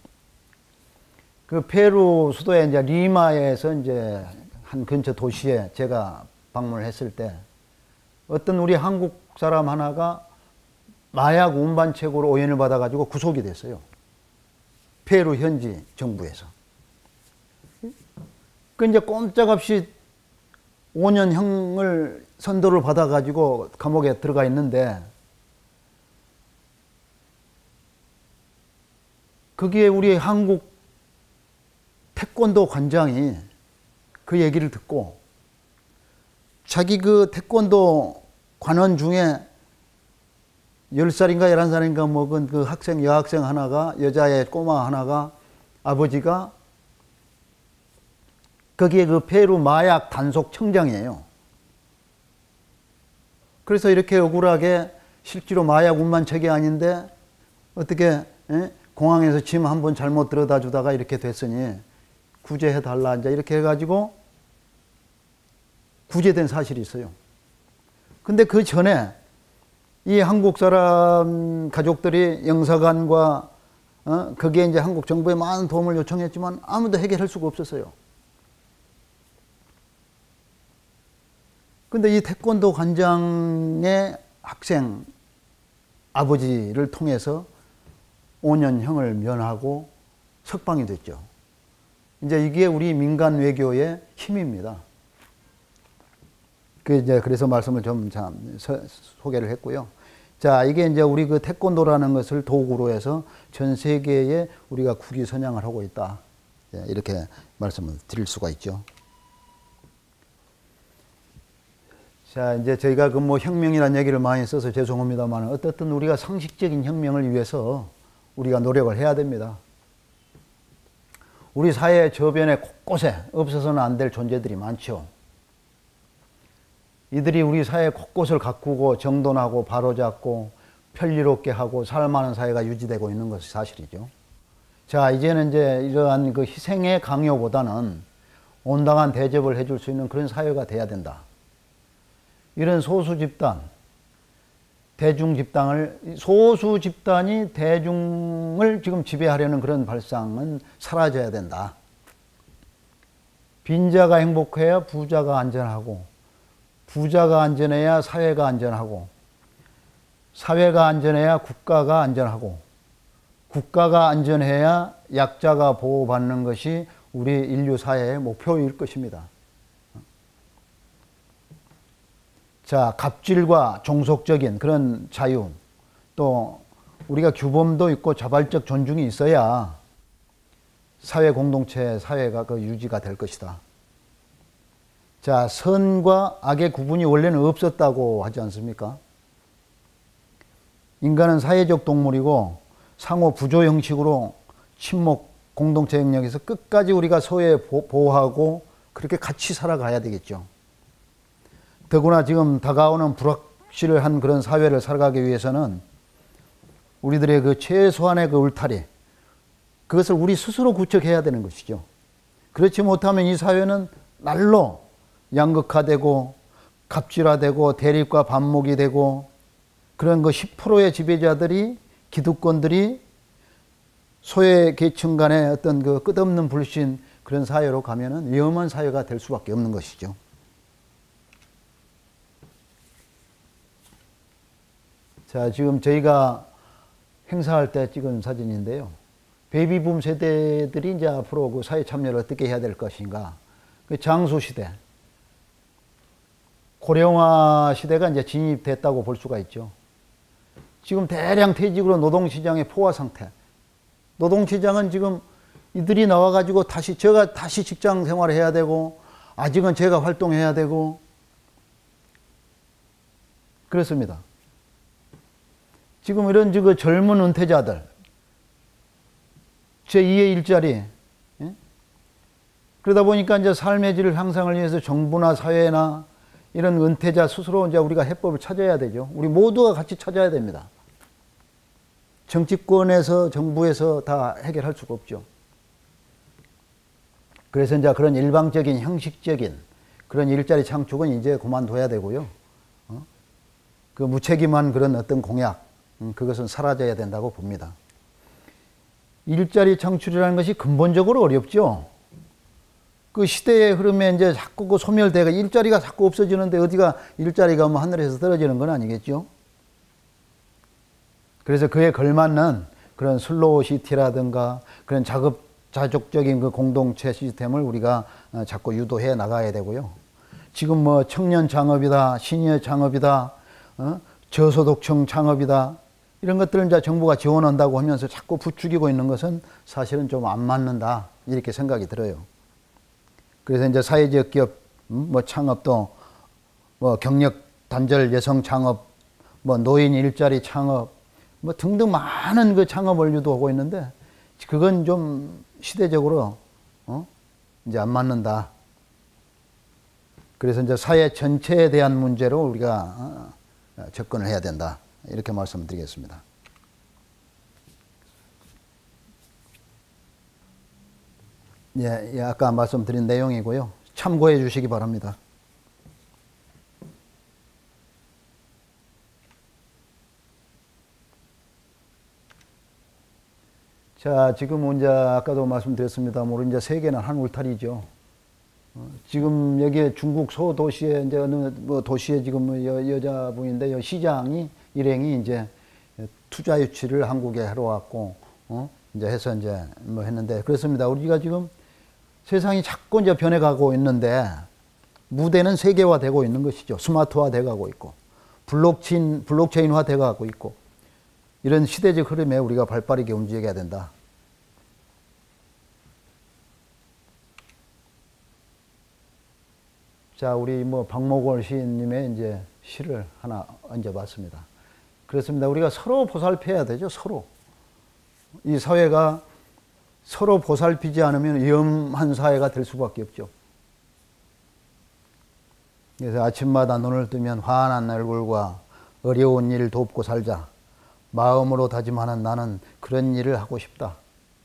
S1: 그 페루 수도에 이제 리마에서 이제 한 근처 도시에 제가 방문을 했을 때 어떤 우리 한국 사람 하나가 마약 운반책으로 오인을 받아가지고 구속이 됐어요. 페루 현지 정부에서. 그 이제 꼼짝없이 5년형을 선도를 받아가지고 감옥에 들어가 있는데, 거기에 우리 한국 태권도 관장이 그 얘기를 듣고 자기 그 태권도 관원 중에 10살인가 11살인가 먹은 그 학생, 여학생 하나가, 여자의 꼬마 하나가 아버지가 거기에 그 페루 마약 단속 청장이에요. 그래서 이렇게 억울하게 실제로 마약 운반책이 아닌데 어떻게 공항에서 짐 한 번 잘못 들여다 주다가 이렇게 됐으니 구제해달라 이제 이렇게 해가지고 구제된 사실이 있어요. 근데 그 전에 이 한국 사람 가족들이 영사관과 거기에 이제 한국 정부에 많은 도움을 요청했지만 아무도 해결할 수가 없었어요. 근데 이 태권도 관장의 학생 아버지를 통해서 5년형을 면하고 석방이 됐죠. 이제 이게 우리 민간 외교의 힘입니다. 그래서 말씀을 좀 소개를 했고요. 자, 이게 이제 우리 그 태권도라는 것을 도구로 해서 전 세계에 우리가 국위 선양을 하고 있다. 이렇게 말씀을 드릴 수가 있죠. 자, 이제 저희가 그 뭐 혁명이라는 얘기를 많이 써서 죄송합니다만 어떻든 우리가 상식적인 혁명을 위해서 우리가 노력을 해야 됩니다. 우리 사회 저변에 곳곳에 없어서는 안 될 존재들이 많죠. 이들이 우리 사회 곳곳을 가꾸고 정돈하고 바로잡고 편리롭게 하고 살만한 사회가 유지되고 있는 것이 사실이죠. 자, 이제는 이제 이러한 그 희생의 강요보다는 온당한 대접을 해줄 수 있는 그런 사회가 돼야 된다. 이런 소수 집단, 대중 집단을, 소수 집단이 대중을 지금 지배하려는 그런 발상은 사라져야 된다. 빈자가 행복해야 부자가 안전하고, 부자가 안전해야 사회가 안전하고, 사회가 안전해야 국가가 안전하고, 국가가 안전해야 약자가 보호받는 것이 우리 인류 사회의 목표일 것입니다. 자, 갑질과 종속적인 그런 자유, 또 우리가 규범도 있고 자발적 존중이 있어야 사회 공동체, 사회가 그 유지가 될 것이다. 자, 선과 악의 구분이 원래는 없었다고 하지 않습니까? 인간은 사회적 동물이고 상호 부조 형식으로 친목 공동체 영역에서 끝까지 우리가 서로 보호하고 그렇게 같이 살아가야 되겠죠. 더구나 지금 다가오는 불확실한 그런 사회를 살아가기 위해서는 우리들의 그 최소한의 그 울타리, 그것을 우리 스스로 구축해야 되는 것이죠. 그렇지 못하면 이 사회는 날로 양극화되고 갑질화되고 대립과 반목이 되고 그런 그 10%의 지배자들이, 기득권들이 소외 계층 간의 어떤 그 끝없는 불신, 그런 사회로 가면은 위험한 사회가 될 수밖에 없는 것이죠. 자, 지금 저희가 행사할 때 찍은 사진인데요. 베이비붐 세대들이 이제 앞으로 그 사회 참여를 어떻게 해야 될 것인가. 그 장수 시대, 고령화 시대가 이제 진입됐다고 볼 수가 있죠. 지금 대량 퇴직으로 노동시장의 포화 상태. 노동시장은 지금 이들이 나와가지고 제가 다시 직장 생활을 해야 되고, 아직은 제가 활동해야 되고, 그렇습니다. 지금 이런 그 젊은 은퇴자들, 제2의 일자리, 예? 그러다 보니까 이제 삶의 질 향상을 위해서 정부나 사회나 이런 은퇴자 스스로 이제 우리가 해법을 찾아야 되죠. 우리 모두가 같이 찾아야 됩니다. 정치권에서, 정부에서 다 해결할 수가 없죠. 그래서 이제 그런 일방적인, 형식적인 그런 일자리 창출은 이제 그만둬야 되고요. 그 무책임한 그런 어떤 공약, 그것은 사라져야 된다고 봅니다. 일자리 창출이라는 것이 근본적으로 어렵죠. 그 시대의 흐름에 이제 자꾸 그 소멸되고 일자리가 자꾸 없어지는데 어디가 일자리가 뭐 하늘에서 떨어지는 건 아니겠죠. 그래서 그에 걸맞는 그런 슬로우 시티라든가 그런 자급자족적인 그 공동체 시스템을 우리가 자꾸 유도해 나가야 되고요. 지금 뭐 청년 창업이다, 시니어 창업이다, 저소득층 창업이다, 이런 것들을 이제 정부가 지원한다고 하면서 자꾸 부추기고 있는 것은 사실은 좀 안 맞는다, 이렇게 생각이 들어요. 그래서 이제 사회적 기업 뭐 창업도 뭐 경력 단절 여성 창업, 뭐 노인 일자리 창업, 뭐 등등 많은 그 창업을 유도하고 있는데 그건 좀 시대적으로 이제 안 맞는다, 그래서 이제 사회 전체에 대한 문제로 우리가 접근을 해야 된다. 이렇게 말씀드리겠습니다. 예, 아까 말씀드린 내용이고요. 참고해 주시기 바랍니다. 자, 지금 이제 아까도 말씀드렸습니다만 우리 이제 세계는 한 울타리죠. 지금 여기 중국 소도시에 이제 어느 뭐 도시에 지금 여자분인데 시장이 일행이 이제 투자 유치를 한국에 하러 왔고 이제 해서 이제 뭐 했는데 그렇습니다. 우리가 지금 세상이 자꾸 이제 변해가고 있는데 무대는 세계화되고 있는 것이죠. 스마트화돼 가고 있고 블록체인화 돼 가고 있고 이런 시대적 흐름에 우리가 발빠르게 움직여야 된다. 자, 우리 뭐 박목월 시인님의 이제 시를 하나 얹어봤습니다. 그렇습니다. 우리가 서로 보살펴야 되죠. 서로. 이 사회가 서로 보살피지 않으면 위험한 사회가 될 수밖에 없죠. 그래서 아침마다 눈을 뜨면 환한 얼굴과 어려운 일 돕고 살자. 마음으로 다짐하는 나는 그런 일을 하고 싶다.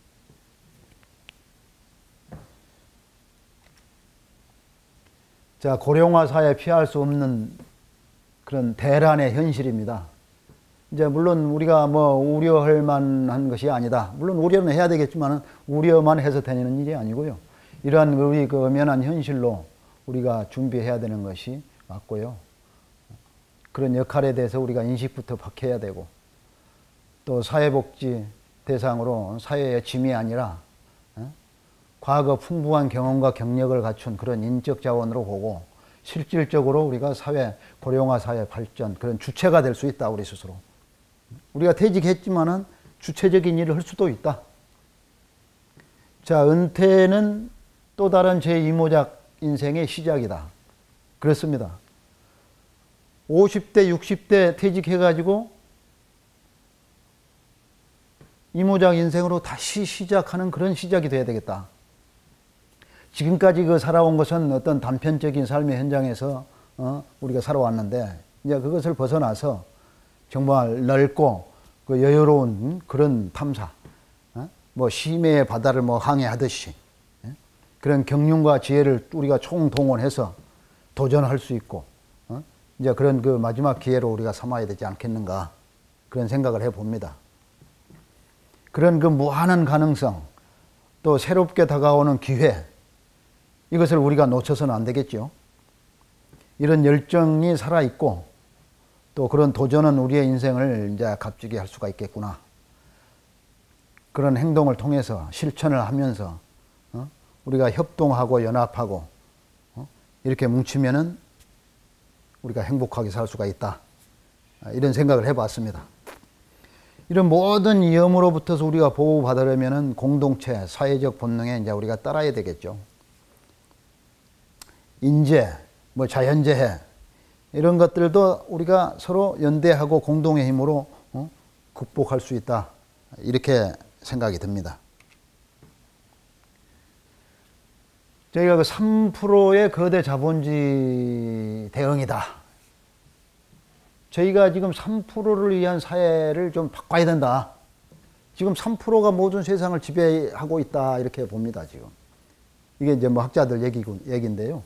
S1: 자, 고령화 사회에 피할 수 없는 그런 대란의 현실입니다. 이제 물론 우리가 뭐 우려할 만한 것이 아니다. 물론 우려는 해야 되겠지만 우려만 해서 되는 일이 아니고요. 이러한 우리 그 엄연한 현실로 우리가 준비해야 되는 것이 맞고요. 그런 역할에 대해서 우리가 인식부터 박혀야 되고 또 사회복지 대상으로 사회의 짐이 아니라 과거 풍부한 경험과 경력을 갖춘 그런 인적 자원으로 보고 실질적으로 우리가 사회 고령화 사회 발전 그런 주체가 될 수 있다. 우리 스스로. 우리가 퇴직했지만은 주체적인 일을 할 수도 있다. 자, 은퇴는 또 다른 제2모작 인생의 시작이다. 그렇습니다. 50대, 60대 퇴직해가지고 이모작 인생으로 다시 시작하는 그런 시작이 돼야 되겠다. 지금까지 그 살아온 것은 어떤 단편적인 삶의 현장에서 우리가 살아왔는데 이제 그것을 벗어나서 정말 넓고 그 여유로운 그런 탐사, 뭐 심해의 바다를 뭐 항해하듯이 그런 경륜과 지혜를 우리가 총동원해서 도전할 수 있고 이제 그런 그 마지막 기회로 우리가 삼아야 되지 않겠는가 그런 생각을 해봅니다. 그런 그 무한한 가능성 또 새롭게 다가오는 기회 이것을 우리가 놓쳐서는 안 되겠죠. 이런 열정이 살아있고 또 그런 도전은 우리의 인생을 이제 값지게 할 수가 있겠구나. 그런 행동을 통해서 실천을 하면서 우리가 협동하고 연합하고 이렇게 뭉치면은 우리가 행복하게 살 수가 있다. 이런 생각을 해봤습니다. 이런 모든 위험으로부터 우리가 보호받으려면은 공동체, 사회적 본능에 이제 우리가 따라야 되겠죠. 인재, 뭐 자연재해 이런 것들도 우리가 서로 연대하고 공동의 힘으로 극복할 수 있다. 이렇게 생각이 듭니다. 저희가 그 3%의 거대 자본주의 대응이다. 저희가 지금 3%를 위한 사회를 좀 바꿔야 된다. 지금 3%가 모든 세상을 지배하고 있다. 이렇게 봅니다, 지금. 이게 이제 뭐 학자들 얘기인데요.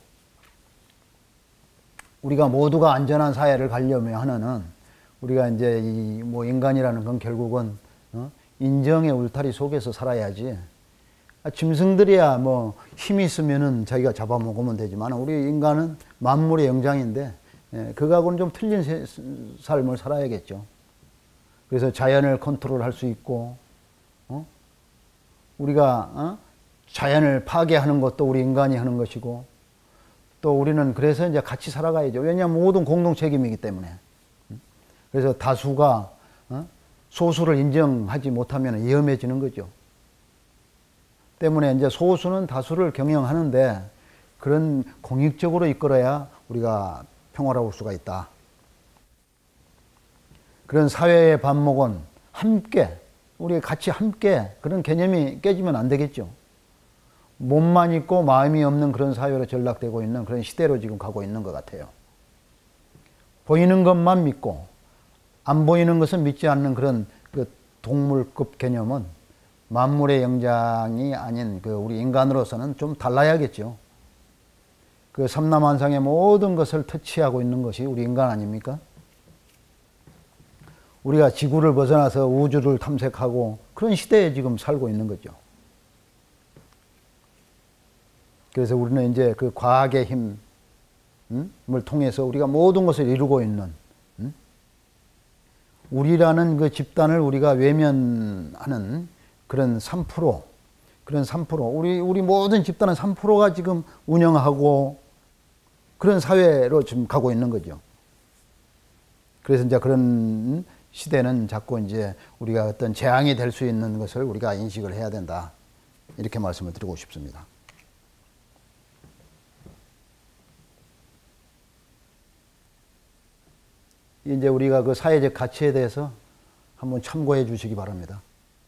S1: 우리가 모두가 안전한 사회를 가려면 하나는 우리가 이제 이 뭐 인간이라는 건 결국은 인정의 울타리 속에서 살아야지. 짐승들이야 뭐 힘이 있으면은 자기가 잡아먹으면 되지만 우리 인간은 만물의 영장인데 그거하고는 좀 틀린 삶을 살아야겠죠. 그래서 자연을 컨트롤할 수 있고 우리가 자연을 파괴하는 것도 우리 인간이 하는 것이고 또 우리는 그래서 이제 같이 살아가야죠. 왜냐하면 모든 공동 책임이기 때문에. 그래서 다수가 소수를 인정하지 못하면 위험해지는 거죠. 때문에 이제 소수는 다수를 경영하는데 그런 공익적으로 이끌어야 우리가 평화로울 수가 있다. 그런 사회의 반목은 함께, 우리 같이 함께 그런 개념이 깨지면 안 되겠죠. 몸만 있고 마음이 없는 그런 사회로 전락되고 있는 그런 시대로 지금 가고 있는 것 같아요. 보이는 것만 믿고 안 보이는 것은 믿지 않는 그런 그 동물급 개념은 만물의 영장이 아닌 그 우리 인간으로서는 좀 달라야겠죠. 그 삼라만상의 모든 것을 터치하고 있는 것이 우리 인간 아닙니까? 우리가 지구를 벗어나서 우주를 탐색하고 그런 시대에 지금 살고 있는 거죠. 그래서 우리는 이제 그 과학의 힘을 통해서 우리가 모든 것을 이루고 있는 우리라는 그 집단을 우리가 외면하는 그런 3%, 그런 3%, 우리 모든 집단은 3%가 지금 운영하고 그런 사회로 지금 가고 있는 거죠. 그래서 이제 그런 시대는 자꾸 이제 우리가 어떤 재앙이 될 수 있는 것을 우리가 인식을 해야 된다. 이렇게 말씀을 드리고 싶습니다. 이제 우리가 그 사회적 가치에 대해서 한번 참고해 주시기 바랍니다.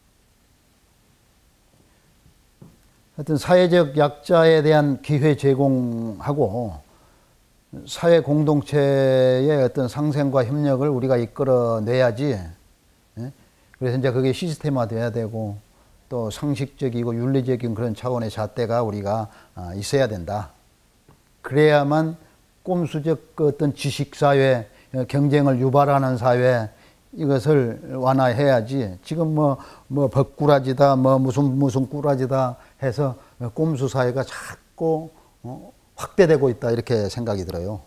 S1: 하여튼 사회적 약자에 대한 기회 제공하고 사회 공동체의 어떤 상생과 협력을 우리가 이끌어내야지. 그래서 이제 그게 시스템화돼야 되고 또 상식적이고 윤리적인 그런 차원의 잣대가 우리가 있어야 된다. 그래야만 꼼수적 그 어떤 지식사회, 경쟁을 유발하는 사회, 이것을 완화해야지. 지금 뭐 법꾸라지다, 뭐 무슨 꾸라지다 해서 꼼수 사회가 자꾸 확대되고 있다, 이렇게 생각이 들어요.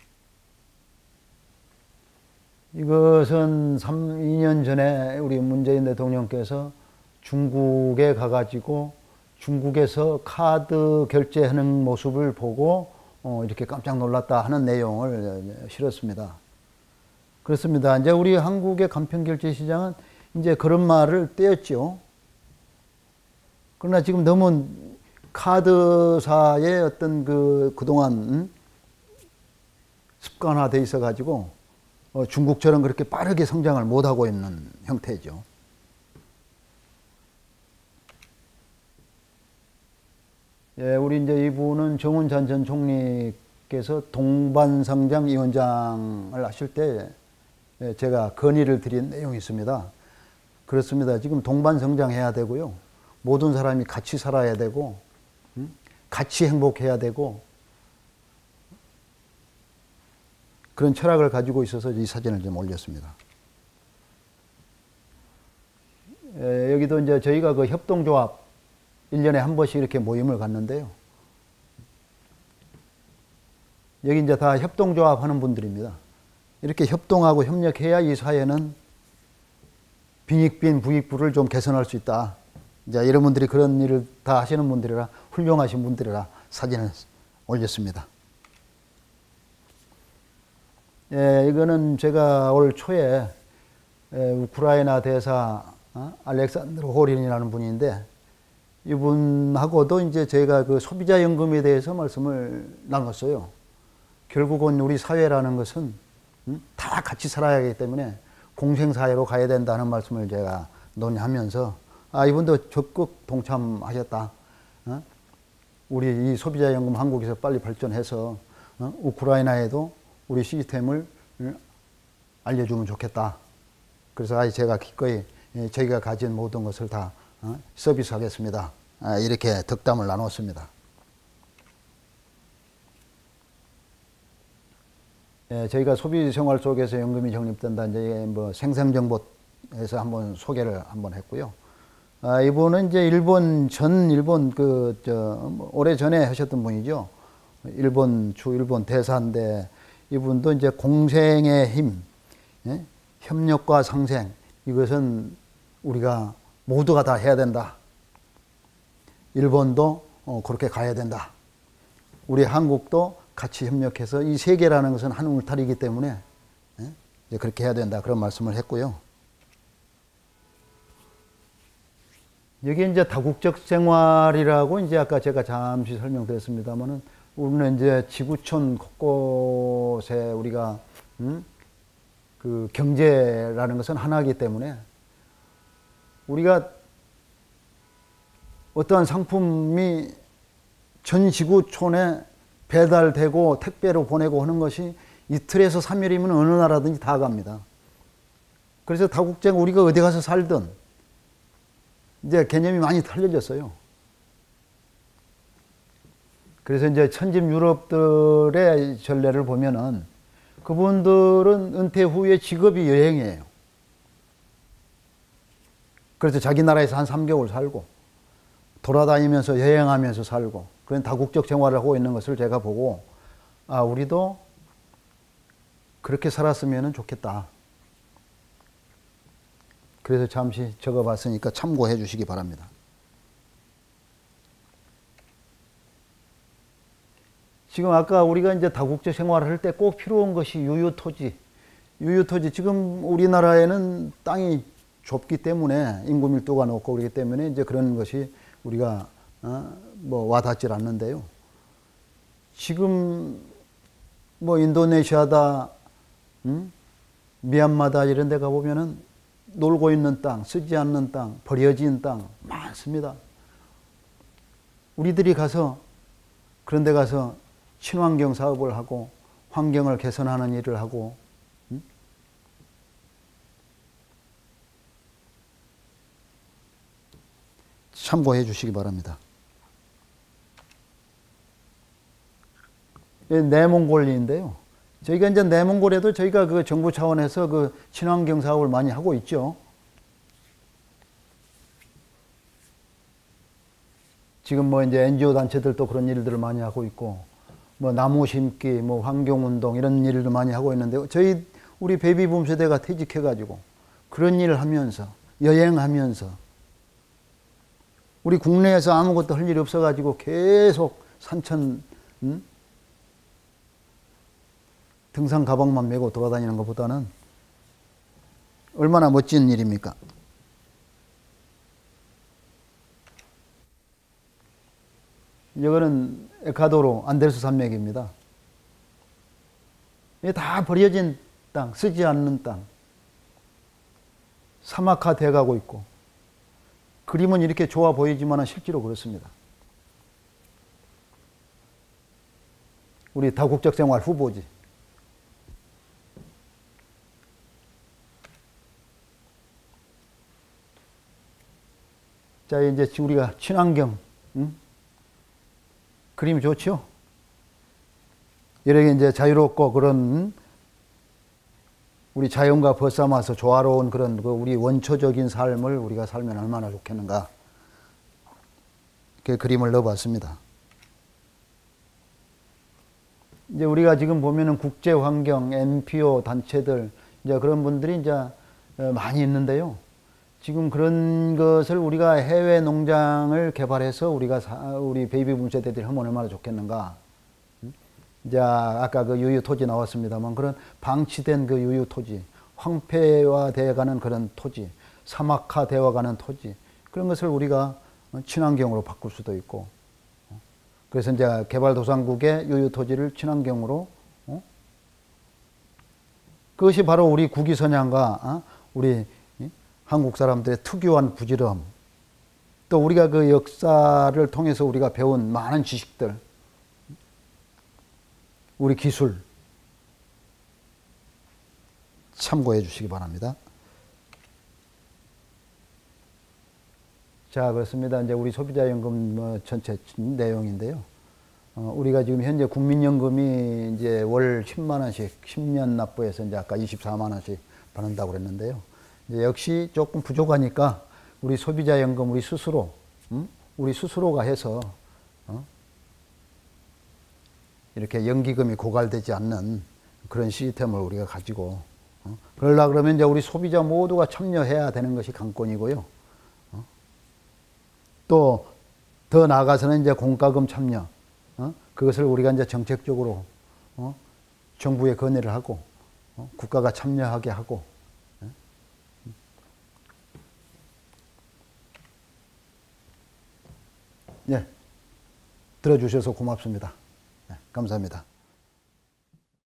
S1: 이것은 2년 전에 우리 문재인 대통령께서 중국에 가가지고 중국에서 카드 결제하는 모습을 보고 이렇게 깜짝 놀랐다 하는 내용을 실었습니다. 그렇습니다. 이제 우리 한국의 간편결제 시장은 이제 그런 말을 떼었죠. 그러나 지금 너무 카드사의 어떤 그동안 습관화돼 있어가지고 중국처럼 그렇게 빠르게 성장을 못하고 있는 형태죠. 예, 우리 이제 이분은 정운찬 전 총리께서 동반성장위원장을 하실 때 제가 건의를 드린 내용이 있습니다. 그렇습니다. 지금 동반성장해야 되고요. 모든 사람이 같이 살아야 되고, 같이 행복해야 되고, 그런 철학을 가지고 있어서 이 사진을 좀 올렸습니다. 여기도 이제 저희가 그 협동조합 1년에 한 번씩 이렇게 모임을 갖는데요. 여기 이제 다 협동조합 하는 분들입니다. 이렇게 협동하고 협력해야 이 사회는 빈익빈 부익부를 좀 개선할 수 있다. 이제 이런 분들이 그런 일을 다 하시는 분들이라, 훌륭하신 분들이라 사진을 올렸습니다. 예, 이거는 제가 올 초에 우크라이나 대사 알렉산드로 호린이라는 분인데, 이분하고도 이제 제가 그 소비자 연금에 대해서 말씀을 나눴어요. 결국은 우리 사회라는 것은 다 같이 살아야 하기 때문에 공생사회로 가야 된다는 말씀을 제가 논의하면서, 이분도 적극 동참하셨다. 우리 이 소비자연금 한국에서 빨리 발전해서 우크라이나에도 우리 시스템을 알려주면 좋겠다. 그래서 제가 기꺼이 저희가 가진 모든 것을 다 서비스하겠습니다. 이렇게 덕담을 나눴습니다. 저희가 소비생활 속에서 연금이 적립된다. 이제 뭐 생생정보에서 한번 소개를 한번 했고요. 이분은 이제 일본 오래 전에 하셨던 분이죠. 일본 대사인데, 이분도 이제 공생의 힘, 협력과 상생, 이것은 우리가 모두가 다 해야 된다. 일본도 그렇게 가야 된다. 우리 한국도 같이 협력해서 이 세계라는 것은 한 울타리이기 때문에 이제 그렇게 해야 된다. 그런 말씀을 했고요. 여기 이제 다국적 생활이라고 이제 아까 제가 잠시 설명드렸습니다만은, 우리는 이제 지구촌 곳곳에 우리가 그 경제라는 것은 하나이기 때문에 우리가 어떠한 상품이 전 지구촌에 배달되고 택배로 보내고 하는 것이 이틀에서 3일이면 어느 나라든지 다 갑니다. 그래서 다국적 우리가 어디 가서 살든 이제 개념이 많이 틀려졌어요. 그래서 이제 천집 유럽들의 전례를 보면은 그분들은 은퇴 후에 직업이 여행이에요. 그래서 자기 나라에서 한 3개월 살고 돌아다니면서 여행하면서 살고 그런 다국적 생활을 하고 있는 것을 제가 보고 아, 우리도 그렇게 살았으면 좋겠다. 그래서 잠시 적어봤으니까 참고해 주시기 바랍니다. 지금 아까 우리가 이제 다국적 생활을 할 때 꼭 필요한 것이 유유토지. 유유토지. 지금 우리나라에는 땅이 좁기 때문에 인구 밀도가 높고 그렇기 때문에 이제 그런 것이 우리가 뭐 와닿질 않는데요. 지금 뭐 인도네시아다, 미얀마다 이런 데 가보면은 놀고 있는 땅, 쓰지 않는 땅, 버려진 땅 많습니다. 우리들이 가서 그런 데 가서 친환경 사업을 하고 환경을 개선하는 일을 하고 참고해 주시기 바랍니다. 내몽골리인데요. 저희가 이제 내몽골에도 저희가 그 정부 차원에서 그 친환경 사업을 많이 하고 있죠. 지금 뭐 이제 NGO 단체들도 그런 일들을 많이 하고 있고, 뭐 나무 심기, 뭐 환경운동 이런 일을 많이 하고 있는데, 우리 베이비붐 세대가 퇴직해가지고 그런 일을 하면서, 여행하면서, 우리 국내에서 아무것도 할 일이 없어가지고 계속 산천, 등산 가방만 메고 돌아다니는 것보다는 얼마나 멋진 일입니까? 이거는 에콰도르 안데르스 산맥입니다. 이게 다 버려진 땅, 쓰지 않는 땅, 사막화 돼가고 있고, 그림은 이렇게 좋아 보이지만 실제로 그렇습니다. 우리 다국적 생활 후보지. 자, 이제 우리가 친환경, 그림이 좋죠? 이렇게 이제 자유롭고 그런, 우리 자연과 벗삼아서 조화로운 그런 우리 원초적인 삶을 우리가 살면 얼마나 좋겠는가. 그 그림을 넣어봤습니다. 이제 우리가 지금 보면은 국제환경, NPO 단체들, 이제 그런 분들이 이제 많이 있는데요. 지금 그런 것을 우리가 해외 농장을 개발해서 우리 베이비붐 세대들이 하면 얼마나 좋겠는가. 이제 아까 그 유유 토지 나왔습니다만 그런 방치된 그 유유 토지, 황폐화되어 가는 그런 토지, 사막화되어 가는 토지, 그런 것을 우리가 친환경으로 바꿀 수도 있고. 그래서 이제 개발도상국의 유유 토지를 친환경으로, 그것이 바로 우리 국위선양과 우리 한국 사람들의 특유한 부지런, 또 우리가 그 역사를 통해서 우리가 배운 많은 지식들, 우리 기술 참고해 주시기 바랍니다. 자, 그렇습니다. 이제 우리 소비자연금 전체 내용인데요. 우리가 지금 현재 국민연금이 이제 월 10만 원씩 10년 납부해서 이제 아까 24만 원씩 받는다고 그랬는데요. 이제 역시 조금 부족하니까 우리 소비자연금 우리 스스로가 해서 이렇게 연기금이 고갈되지 않는 그런 시스템을 우리가 가지고 그러려 그러면 이제 우리 소비자 모두가 참여해야 되는 것이 관건이고요. 또 더 나아가서는 이제 공과금 참여, 그것을 우리가 이제 정책적으로 정부에 건의를 하고 국가가 참여하게 하고. 예, 들어주셔서 고맙습니다. 네, 감사합니다.